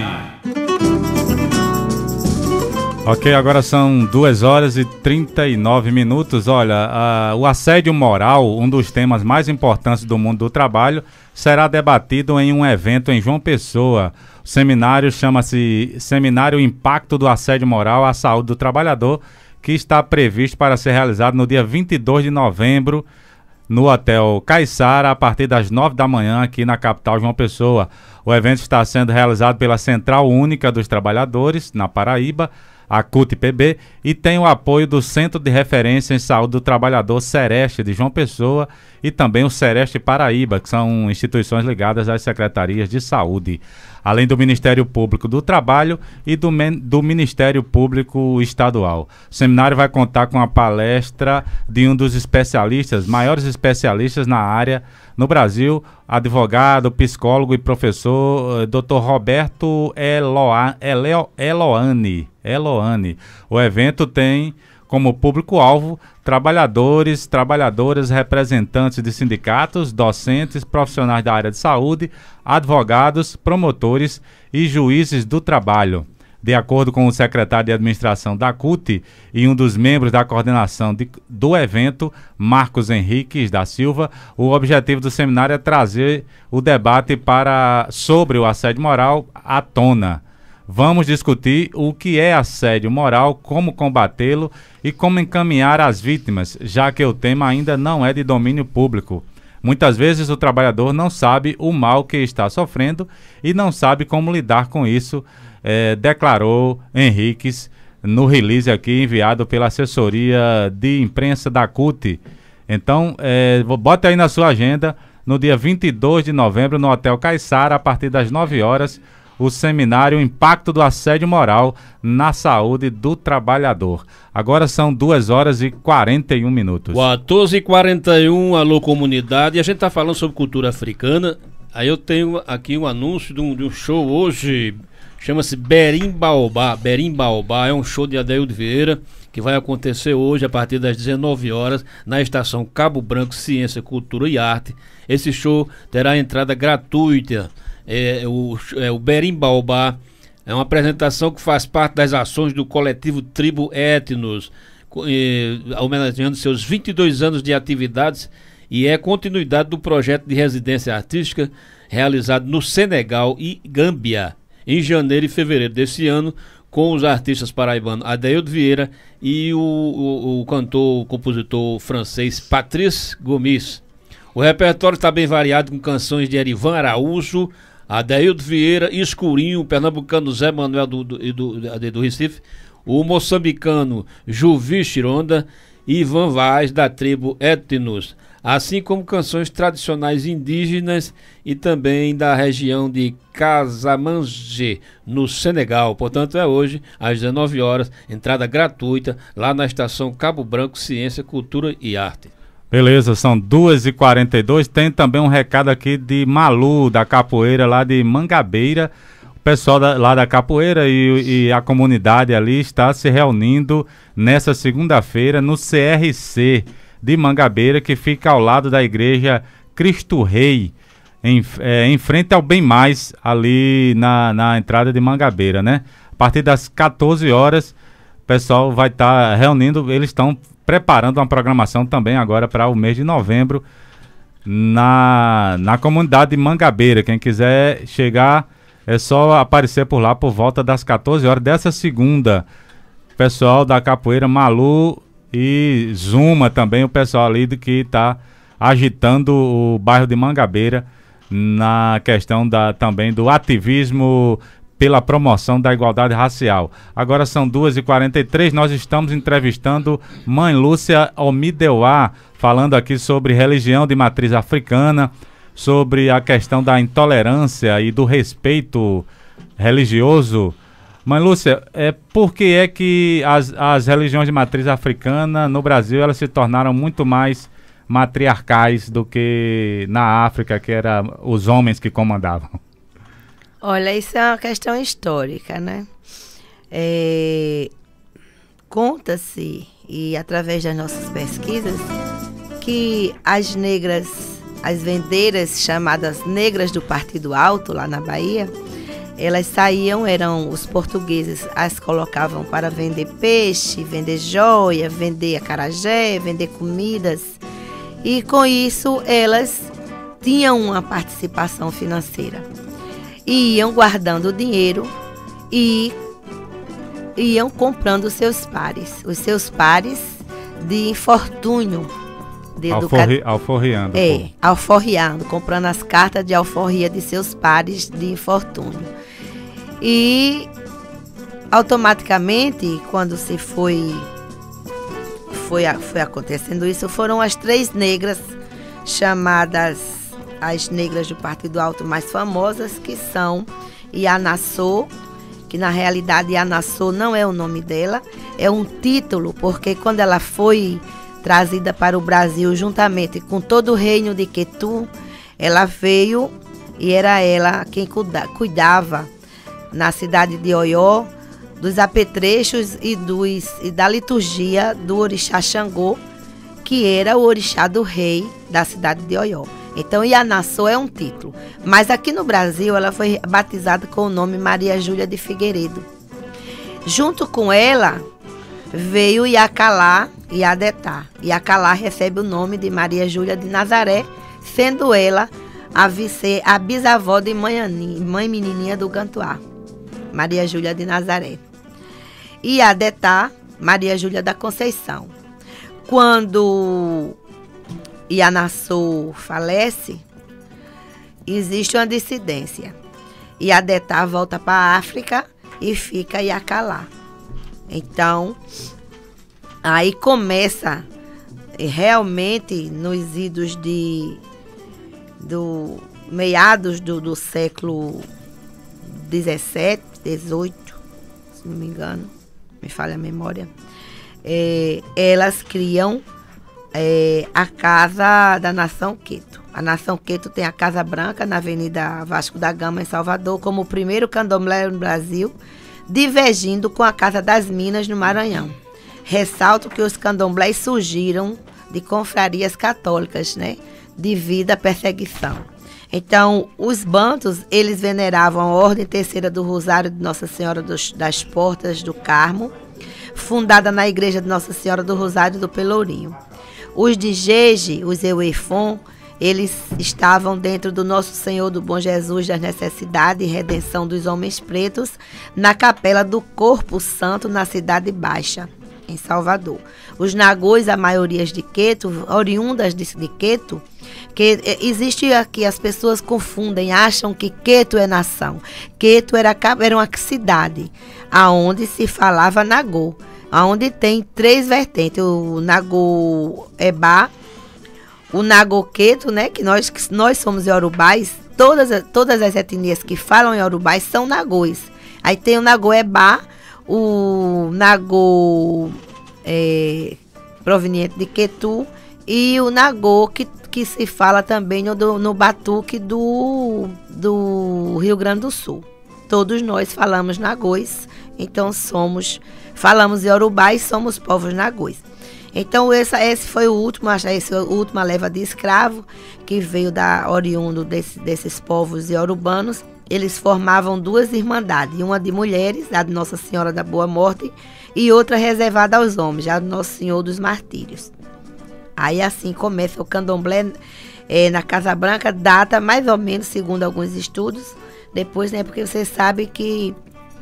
Ok, agora são duas horas e trinta e nove minutos. Olha, uh, o assédio moral, um dos temas mais importantes do mundo do trabalho, será debatido em um evento em João Pessoa. O seminário chama-se Seminário Impacto do Assédio Moral à Saúde do Trabalhador, que está previsto para ser realizado no dia vinte e dois de novembro, no Hotel Caiçara, a partir das nove da manhã, aqui na capital João Pessoa. O evento está sendo realizado pela Central Única dos Trabalhadores, na Paraíba, a C U T P B, e tem o apoio do Centro de Referência em Saúde do Trabalhador Sereste de João Pessoa e também o Sereste Paraíba, que são instituições ligadas às secretarias de saúde, além do Ministério Público do Trabalho e do, do Ministério Público Estadual. O seminário vai contar com a palestra de um dos especialistas, maiores especialistas na área no Brasil, advogado, psicólogo e professor, doutor Roberto Eloa, Eleo, Eloane. Eloane. O evento tem como público-alvo trabalhadores, trabalhadoras, representantes de sindicatos, docentes, profissionais da área de saúde, advogados, promotores e juízes do trabalho. De acordo com o secretário de administração da C U T e um dos membros da coordenação de, do evento, Marcos Henriques da Silva, o objetivo do seminário é trazer o debate para, sobre o assédio moral à tona. Vamos discutir o que é assédio moral, como combatê-lo e como encaminhar as vítimas, já que o tema ainda não é de domínio público. Muitas vezes o trabalhador não sabe o mal que está sofrendo e não sabe como lidar com isso, eh, declarou Henriques no release aqui enviado pela assessoria de imprensa da C U T. Então, é, bote aí na sua agenda, no dia vinte e dois de novembro, no Hotel Caiçara, a partir das nove horas, o seminário Impacto do Assédio Moral na Saúde do Trabalhador. Agora são duas horas e quarenta e um minutos. quatorze e quarenta e um, alô comunidade, e a gente está falando sobre cultura africana. Aí eu tenho aqui um anúncio de um, de um show hoje, chama-se Berim-Baobá. Berim-Baobá é um show de Adeildo Vieira, que vai acontecer hoje a partir das dezenove horas na estação Cabo Branco, Ciência, Cultura e Arte. Esse show terá entrada gratuita. É, o, é, o Berim-Baobá é uma apresentação que faz parte das ações do coletivo Tribo Etnos, eh, homenageando seus vinte e dois anos de atividades, e é continuidade do projeto de residência artística realizado no Senegal e Gâmbia em janeiro e fevereiro desse ano, com os artistas paraibanos Adeildo Vieira e o, o, o cantor, o compositor francês Patrice Gomis. O repertório está bem variado, com canções de Erivan Araújo, Adeildo Vieira, Escurinho, o pernambucano Zé Manuel do, do, do, do, do Recife, o moçambicano Juvi Chironda e Ivan Vaz, da tribo Etnos, assim como canções tradicionais indígenas e também da região de Casamance, no Senegal. Portanto, é hoje, às dezenove horas, entrada gratuita lá na estação Cabo Branco, Ciência, Cultura e Arte. Beleza, são duas e quarenta e dois. Tem também um recado aqui de Malu, da capoeira lá de Mangabeira. O pessoal da, lá da capoeira e, e a comunidade ali está se reunindo nessa segunda-feira no C R C de Mangabeira, que fica ao lado da igreja Cristo Rei, em, é, em frente ao Bem Mais, ali na, na entrada de Mangabeira, né? A partir das quatorze horas, o pessoal vai estar tá reunindo, eles estão preparando uma programação também agora para o mês de novembro na, na comunidade de Mangabeira. Quem quiser chegar, é só aparecer por lá por volta das quatorze horas dessa segunda. Pessoal da capoeira Malu e Zuma também, o pessoal ali do que está agitando o bairro de Mangabeira na questão da, também do ativismo pela promoção da igualdade racial. Agora são duas e quarenta e três, nós estamos entrevistando Mãe Lúcia Omideuá, falando aqui sobre religião de matriz africana, sobre a questão da intolerância e do respeito religioso. Mãe Lúcia, é, por que é que as, as religiões de matriz africana no Brasil elas se tornaram muito mais matriarcais do que na África, que eram os homens que comandavam? Olha, isso é uma questão histórica, né? É, conta-se, e através das nossas pesquisas, que as negras, as vendeiras chamadas negras do Partido Alto, lá na Bahia, elas saíam, eram os portugueses, as colocavam para vender peixe, vender joia, vender acarajé, vender comidas. E com isso elas tinham uma participação financeira. E iam guardando o dinheiro e iam comprando os seus pares. Os seus pares de infortúnio. De Alforri, educa... Alforriando. É, pô. alforriando, comprando as cartas de alforria de seus pares de infortúnio. E automaticamente, quando se foi, foi, foi acontecendo isso, foram as três negras chamadas as negras do Partido Alto mais famosas, que são Ianassô, que na realidade Ianassô não é o nome dela, é um título, porque quando ela foi trazida para o Brasil juntamente com todo o reino de Quetu, ela veio e era ela quem cuida, cuidava na cidade de Oió dos apetrechos e, dos, e da liturgia do orixá Xangô, que era o orixá do rei da cidade de Oió. Então, Ianassô é um título. Mas aqui no Brasil, ela foi batizada com o nome Maria Júlia de Figueiredo. Junto com ela, veio Iacalá e Adetá. Iacalá recebe o nome de Maria Júlia de Nazaré, sendo ela a, vice, a bisavó de mãe, mãe menininha do Gantuá, Maria Júlia de Nazaré. E Adetá, Maria Júlia da Conceição. Quando Ianassô falece, existe uma dissidência. E Adetá volta para a África e fica Iacalá. Então, aí começa realmente nos idos de do meados do, do século dezessete, dezoito, se não me engano, me falha a memória, é, elas criam é, a Casa da Nação Queto. A Nação Queto tem a Casa Branca na Avenida Vasco da Gama, em Salvador, como o primeiro candomblé no Brasil, divergindo com a Casa das Minas, no Maranhão. Ressalto que os candomblés surgiram de confrarias católicas, né, devido à perseguição. Então, os bantos, eles veneravam a Ordem Terceira do Rosário de Nossa Senhora dos, das Portas do Carmo, fundada na Igreja de Nossa Senhora do Rosário do Pelourinho. Os de Jeje, os Euefon, eles estavam dentro do Nosso Senhor do Bom Jesus das Necessidades e Redenção dos Homens Pretos, na Capela do Corpo Santo, na Cidade Baixa, em Salvador. Os nagôs, a maioria de Queto, oriundas de, de Queto, que existe aqui, as pessoas confundem, acham que Queto é nação. Queto era, era uma cidade, aonde se falava nagô, aonde tem três vertentes, o nagô Ebá, o nagô Queto, né, que nós, que nós somos iorubais, todas, todas as etnias que falam iorubais são nagôs. Aí tem o nagô Ebá, o nagô é, proveniente de Quetu e o nagô que, que se fala também no, no batuque do, do Rio Grande do Sul. Todos nós falamos nagôs, então somos, falamos iorubá e somos povos nagôs. Então essa, esse foi o último, essa última leva de escravo que veio da oriundo desse, desses povos iorubanos. Eles formavam duas irmandades, uma de mulheres, a de Nossa Senhora da Boa Morte, e outra reservada aos homens, a do Nosso Senhor dos Martírios. Aí assim começa o candomblé é, na Casa Branca, data mais ou menos, segundo alguns estudos, depois, né, porque você sabe que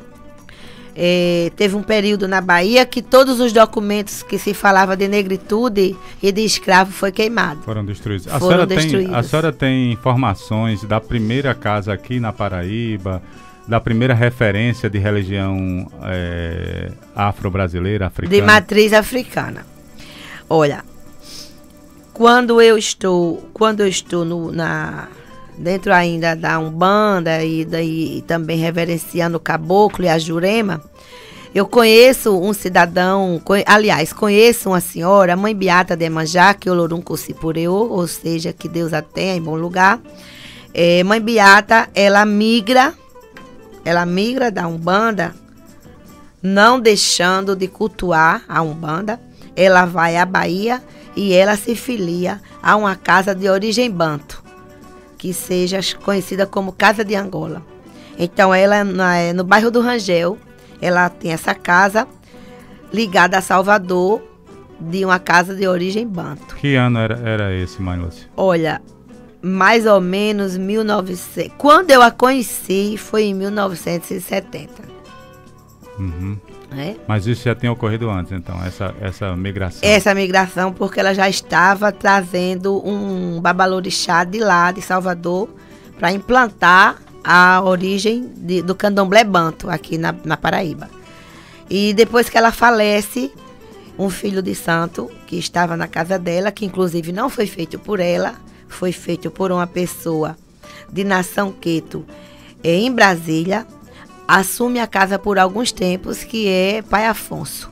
é, teve um período na Bahia que todos os documentos que se falava de negritude e de escravo foi queimado. Foram destruídos. A, Foram senhora destruídos. Tem, a senhora tem informações da primeira casa aqui na Paraíba, da primeira referência de religião é, afro-brasileira, africana? De matriz africana. Olha, quando eu estou, quando eu estou no, na, dentro ainda da Umbanda e, daí, e também reverenciando o caboclo e a Jurema, eu conheço um cidadão, aliás, conheço uma senhora, a mãe Beata de Emanjá, que Olorum Cossipureu, ou seja, que Deus a tenha em bom lugar. É, mãe Beata, ela migra, ela migra da Umbanda, não deixando de cultuar a Umbanda. Ela vai à Bahia e ela se filia a uma casa de origem banto, que seja conhecida como Casa de Angola. Então, ela na, no bairro do Rangel, ela tem essa casa ligada a Salvador, de uma casa de origem banto. Que ano era, era esse, mãe Lúcia? Olha, mais ou menos mil e novecentos. Quando eu a conheci, foi em mil novecentos e setenta. Uhum. É? Mas isso já tinha ocorrido antes, então, essa, essa migração? Essa migração, porque ela já estava trazendo um babalorixá de lá, de Salvador, para implantar a origem de, do candomblé banto aqui na, na Paraíba. E depois que ela falece, um filho de santo que estava na casa dela, que inclusive não foi feito por ela, foi feito por uma pessoa de nação Queto em Brasília, assume a casa por alguns tempos, que é Pai Afonso.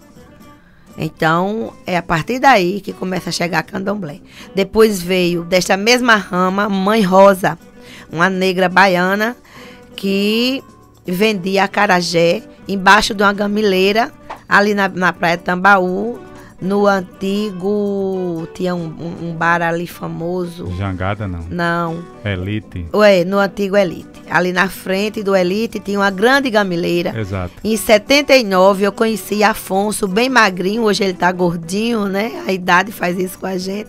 Então, é a partir daí que começa a chegar a candomblé. Depois veio, desta mesma rama, Mãe Rosa, uma negra baiana que vendia acarajé embaixo de uma gamileira, ali na, na Praia Tambaú, no antigo, tinha um, um, um bar ali famoso. Jangada, não? Não. Elite. Ué, no antigo Elite. Ali na frente do Elite tinha uma grande gamileira. Exato. Em setenta e nove eu conheci Afonso, bem magrinho, hoje ele tá gordinho, né? A idade faz isso com a gente.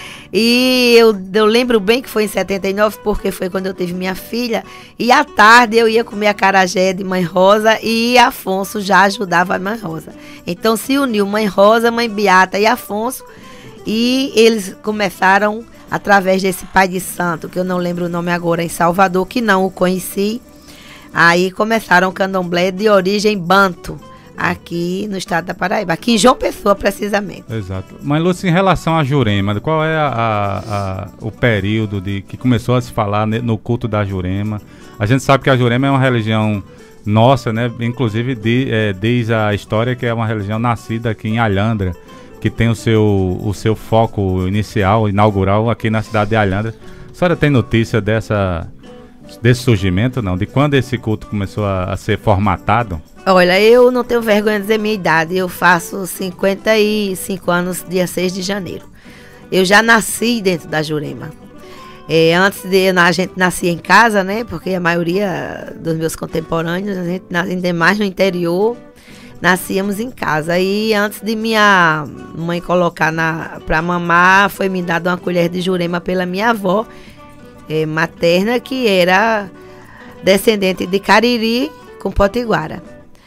E eu, eu lembro bem que foi em setenta e nove, porque foi quando eu tive minha filha. E à tarde eu ia comer acarajé de Mãe Rosa e Afonso já ajudava a Mãe Rosa. Então se uniu Mãe Rosa, Mãe Beata e Afonso. E eles começaram, através desse pai de santo, que eu não lembro o nome agora, em Salvador, que não o conheci. Aí começaram o candomblé de origem banto, aqui no estado da Paraíba, aqui em João Pessoa, precisamente. Exato. Mas, Lúcia, em relação à Jurema, qual é a, a, a, o período de que começou a se falar no culto da Jurema? A gente sabe que a Jurema é uma religião nossa, né? Inclusive de, é, diz a história que é uma religião nascida aqui em Alhandra, que tem o seu, o seu foco inicial, inaugural, aqui na cidade de Alhandra. A senhora tem notícia dessa, desse surgimento, não? De quando esse culto começou a, a ser formatado? Olha, eu não tenho vergonha de dizer minha idade. Eu faço cinquenta e cinco anos, dia seis de janeiro. Eu já nasci dentro da Jurema. É, antes de a gente nascia em casa, né? Porque a maioria dos meus contemporâneos, a gente ainda mais no interior, nascíamos em casa. E antes de minha mãe colocar para mamar, foi me dada uma colher de Jurema pela minha avó é, materna, que era descendente de Cariri com Potiguara.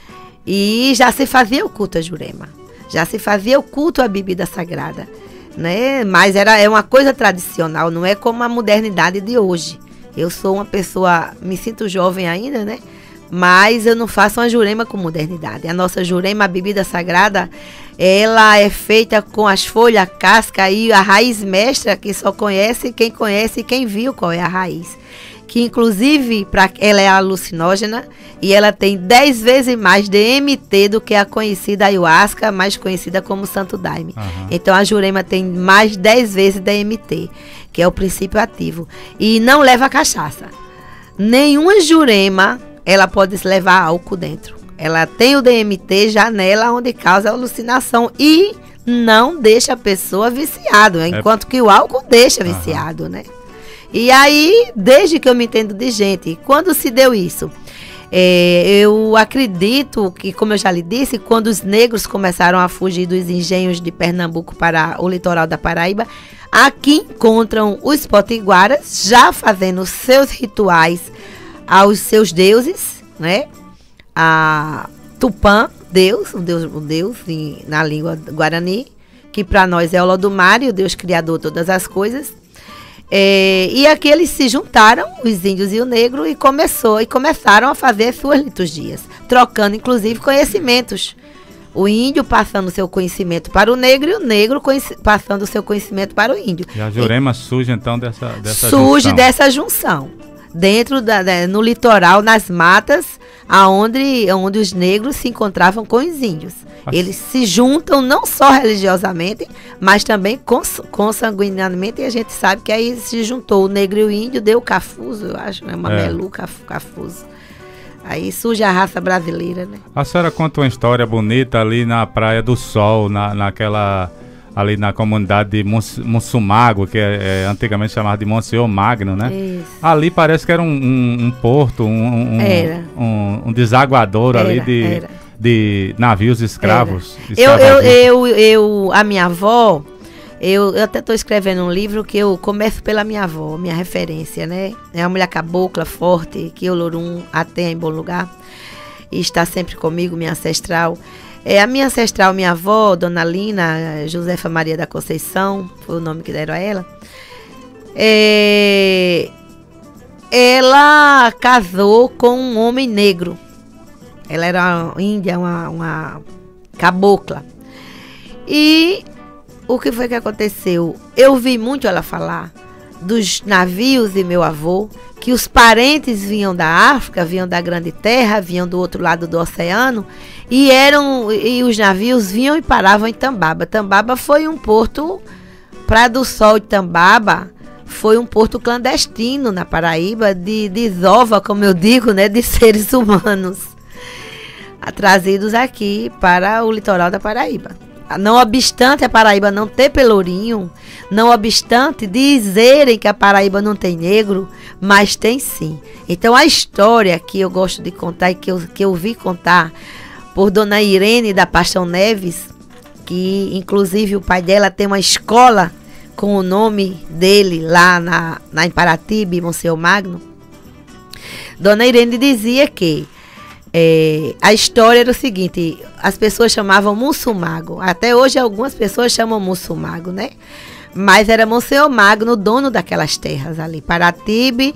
E já se fazia o culto a Jurema, já se fazia o culto à bebida sagrada, né? Mas era é uma coisa tradicional, não é como a modernidade de hoje. Eu sou uma pessoa, me sinto jovem ainda, né? Mas eu não faço uma Jurema com modernidade. A nossa Jurema, a bebida sagrada, ela é feita com as folhas, a casca e a raiz mestra, que só conhece quem conhece e quem viu qual é a raiz. Que inclusive pra, ela é alucinógena e ela tem dez vezes mais D M T do que a conhecida ayahuasca, mais conhecida como Santo Daime. Uhum. Então a Jurema tem mais dez vezes D M T, que é o princípio ativo. E não leva cachaça. Nenhuma Jurema, ela pode levar álcool dentro. Ela tem o D M T já nela, onde causa alucinação e não deixa a pessoa viciado, é. Enquanto que o álcool deixa uhum. viciado, né? E aí, desde que eu me entendo de gente, quando se deu isso? É, eu acredito que, como eu já lhe disse, quando os negros começaram a fugir dos engenhos de Pernambuco para o litoral da Paraíba, aqui encontram os potiguaras já fazendo seus rituais aos seus deuses, né? A Tupã, Deus, o Deus, o Deus em, na língua guarani, que para nós é Olodumare, o Deus criador de todas as coisas. É, e aqui eles se juntaram, os índios e o negro, e começou e começaram a fazer suas liturgias, trocando inclusive conhecimentos. O índio passando o seu conhecimento para o negro e o negro passando o seu conhecimento para o índio. E a Jurema e, surge então dessa, dessa surge junção. dessa junção. Dentro da, da, no litoral, nas matas, aonde, onde os negros se encontravam com os índios. Nossa. Eles se juntam não só religiosamente, mas também cons, consanguinamente, e a gente sabe que aí se juntou o negro e o índio, deu o cafuso, eu acho, né? Mamelu, é. caf, cafuso. Aí surge a raça brasileira, né? A senhora conta uma história bonita ali na Praia do Sol, na, naquela... ali na comunidade de Mussumago, que é, é antigamente chamada de Monsenhor Magno, né? Isso. Ali parece que era um, um, um porto, um, um, era. um, um desaguadouro era, ali de, de navios escravos. Eu, eu, eu, eu, a minha avó, eu, eu até estou escrevendo um livro que eu começo pela minha avó, minha referência, né? É uma mulher cabocla, forte, que Olorum a tem em bom lugar, e está sempre comigo, minha ancestral. É, a minha ancestral, minha avó, Dona Lina, Josefa Maria da Conceição, foi o nome que deram a ela. É, ela casou com um homem negro. Ela era uma índia, uma, uma cabocla. E o que foi que aconteceu? Eu vi muito ela falar dos navios de meu avô, que os parentes vinham da África, vinham da Grande Terra, vinham do outro lado do oceano, e eram e os navios vinham e paravam em Tambaba. Tambaba foi um porto, Praia do Sol de Tambaba, foi um porto clandestino na Paraíba, de desova, como eu digo, né, de seres humanos, trazidos aqui para o litoral da Paraíba. Não obstante a Paraíba não ter pelourinho, não obstante dizerem que a Paraíba não tem negro, mas tem sim. Então a história que eu gosto de contar e que eu, que eu vi contar por Dona Irene da Paixão Neves, que inclusive o pai dela tem uma escola com o nome dele lá na, na Imparatibe, Monsenhor Magno. Dona Irene dizia que É, a história era o seguinte: as pessoas chamavam Mussumago, até hoje algumas pessoas chamam Mussumago, né? Mas era Monsenhor Magno, dono daquelas terras ali, Paratibe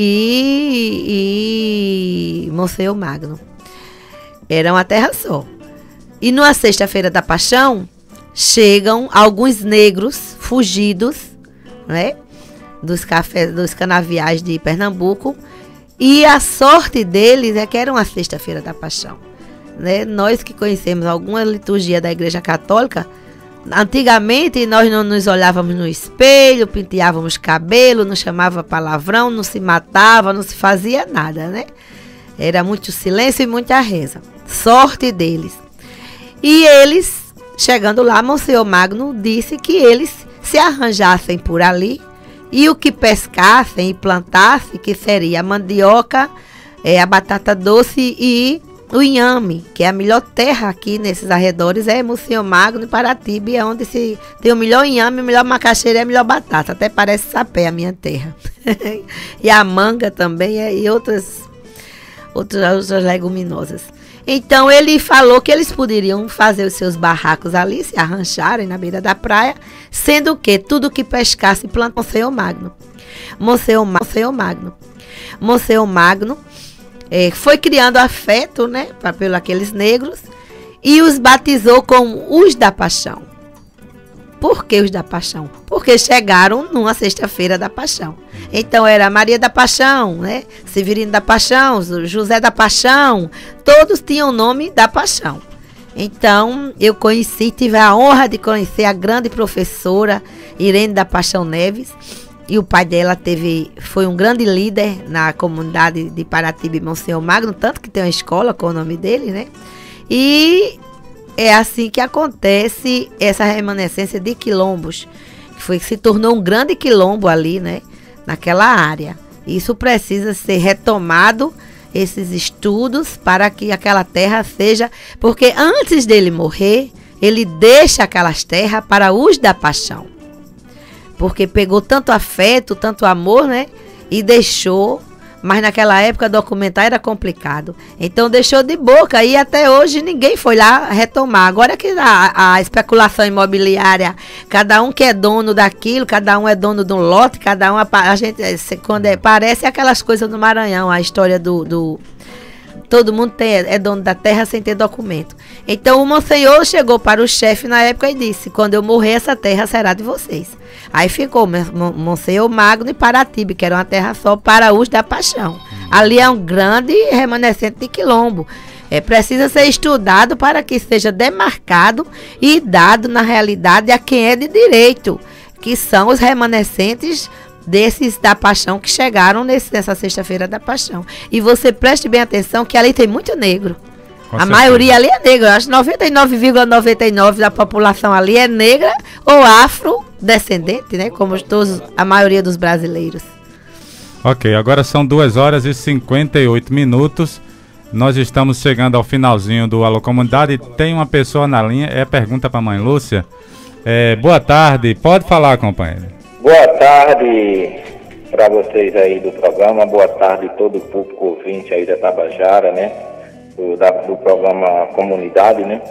e, e Monsenhor Magno. Era uma terra só. E numa sexta-feira da Paixão, chegam alguns negros fugidos, né, dos, café, dos canaviais de Pernambuco, e a sorte deles é que era uma sexta-feira da Paixão. Né? Nós que conhecemos alguma liturgia da Igreja Católica, antigamente nós não nos olhávamos no espelho, penteávamos cabelo, não chamava palavrão, não se matava, não se fazia nada, né? Era muito silêncio e muita reza. Sorte deles. E eles, chegando lá, Monsenhor Magno disse que eles se arranjassem por ali e o que pescassem e plantassem, que seria a mandioca, é, a batata doce e o inhame, que é a melhor terra aqui nesses arredores, é Monsenhor Magno e Paratiba, é onde se tem o melhor inhame, o melhor macaxeira e a melhor batata. Até parece sapé a minha terra. E a manga também, é, e outras, outras, outras leguminosas. Então ele falou que eles poderiam fazer os seus barracos ali, se arrancharem na beira da praia, sendo que tudo que pescasse plantou Monsenhor Magno. Monsenhor, Monsenhor Magno. Monsenhor Magno é, foi criando afeto, né, pra, pelos aqueles negros e os batizou com os da Paixão. Por que os da Paixão? Porque chegaram numa sexta-feira da Paixão. Então era Maria da Paixão, né? Severino da Paixão, José da Paixão, todos tinham o nome da Paixão. Então eu conheci, tive a honra de conhecer a grande professora Irene da Paixão Neves, e o pai dela teve, foi um grande líder na comunidade de Paratiba e Monsenhor Magno, tanto que tem uma escola com o nome dele, né? E é assim que acontece essa remanescência de quilombos, que foi que se tornou um grande quilombo ali, né, naquela área. Isso precisa ser retomado, esses estudos, para que aquela terra seja... Porque antes dele morrer, ele deixa aquelas terras para os da Paixão. Porque pegou tanto afeto, tanto amor, né, e deixou... Mas naquela época documentar era complicado. Então deixou de boca e até hoje ninguém foi lá retomar. Agora que a, a especulação imobiliária, cada um que é dono daquilo, cada um é dono de um lote, cada um, a, a gente, quando é, parece aquelas coisas do Maranhão, a história do... do todo mundo tem, é dono da terra sem ter documento. Então o Monsenhor chegou para o chefe na época e disse: quando eu morrer, essa terra será de vocês. Aí ficou Monsenhor Magno e Paratiba, que era uma terra só para os da Paixão. Ali é um grande remanescente de quilombo. É, precisa ser estudado para que seja demarcado e dado na realidade a quem é de direito, que são os remanescentes desses da Paixão que chegaram nesse, nessa sexta-feira da Paixão. E você preste bem atenção que ali tem muito negro. Com a certeza. Maioria ali é negra. Eu acho que noventa e nove vírgula noventa e nove por cento da população ali é negra ou afrodescendente, né? Como todos, a maioria dos brasileiros. Ok, agora são duas horas e cinquenta e oito minutos. Nós estamos chegando ao finalzinho do Alô Comunidade. Tem uma pessoa na linha, é pergunta para a mãe Lúcia. É, boa tarde, pode falar, companheiro. Boa tarde para vocês aí do programa, boa tarde a todo o público ouvinte aí da Tabajara, né? Do, da, do programa Comunidade, né?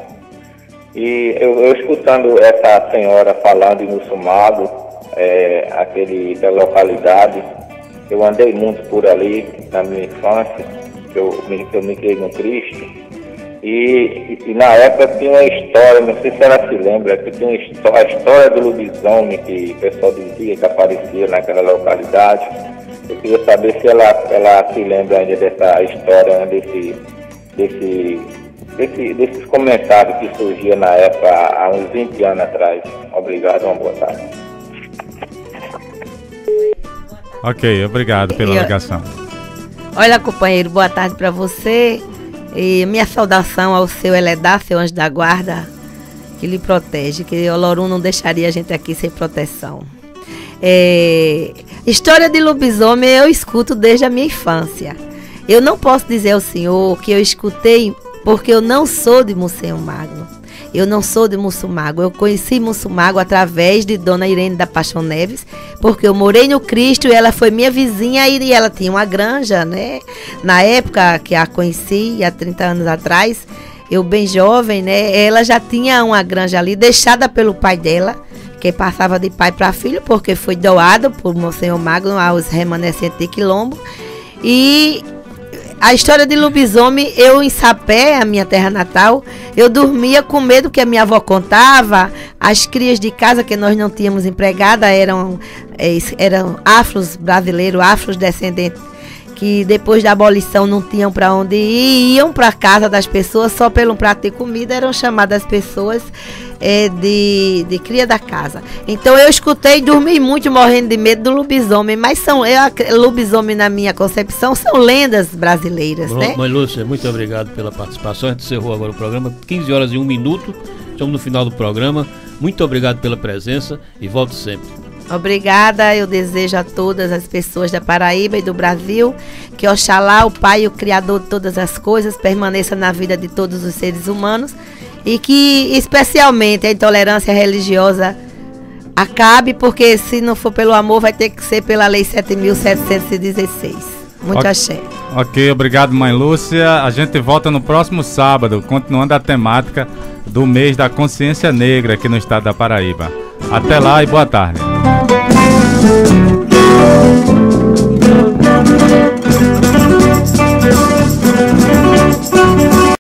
E eu, eu escutando essa senhora falando em Mussumago, é, aquele da localidade, eu andei muito por ali na minha infância, que eu, que eu me criei no Cristo. E, e, e na época tinha uma história, não sei se ela se lembra, que tinha uma história, a história do lobisomem que o pessoal dizia que aparecia naquela localidade. Eu queria saber se ela, ela se lembra ainda dessa história, né, desse, desse, desse, desses comentários que surgiam na época, há uns vinte anos atrás. Obrigado, uma boa tarde. Ok, obrigado pela Eu, ligação. Olha, companheiro, boa tarde para você. E minha saudação ao seu Eledá, seu anjo da guarda, que lhe protege, que o Olorum não deixaria a gente aqui sem proteção. É, história de lobisomem eu escuto desde a minha infância. Eu não posso dizer ao senhor que eu escutei porque eu não sou de Monsenhor Magno. Eu não sou de Mussumago. Eu conheci Mussumago através de Dona Irene da Paixão Neves, porque eu morei no Cristo e ela foi minha vizinha e ela tinha uma granja, né? Na época que a conheci, há trinta anos atrás, eu bem jovem, né? Ela já tinha uma granja ali, deixada pelo pai dela, que passava de pai para filho, porque foi doado por Monsenhor Magno aos remanescentes de Quilombo. E a história de lobisomem, eu em Sapé, a minha terra natal, eu dormia com medo que a minha avó contava. As crias de casa que nós não tínhamos empregada eram, eram afros brasileiros, afros descendentes, que depois da abolição não tinham para onde ir, iam para a casa das pessoas só pelo prato de comida, eram chamadas pessoas é, de, de cria da casa. Então eu escutei, dormi muito morrendo de medo do lobisomem, mas são, eu, lobisomem na minha concepção são lendas brasileiras, né? Mãe Lúcia, muito obrigado pela participação. A gente encerrou agora o programa, quinze horas e um minuto, estamos no final do programa. Muito obrigado pela presença e volte sempre. Obrigada, eu desejo a todas as pessoas da Paraíba e do Brasil que Oxalá, o Pai e o Criador de todas as coisas, permaneça na vida de todos os seres humanos e que especialmente a intolerância religiosa acabe, porque se não for pelo amor vai ter que ser pela Lei sete mil setecentos e dezesseis. Muito okay. axé. Ok, obrigado, Mãe Lúcia. A gente volta no próximo sábado, continuando a temática do mês da consciência negra aqui no estado da Paraíba. Até lá e boa tarde.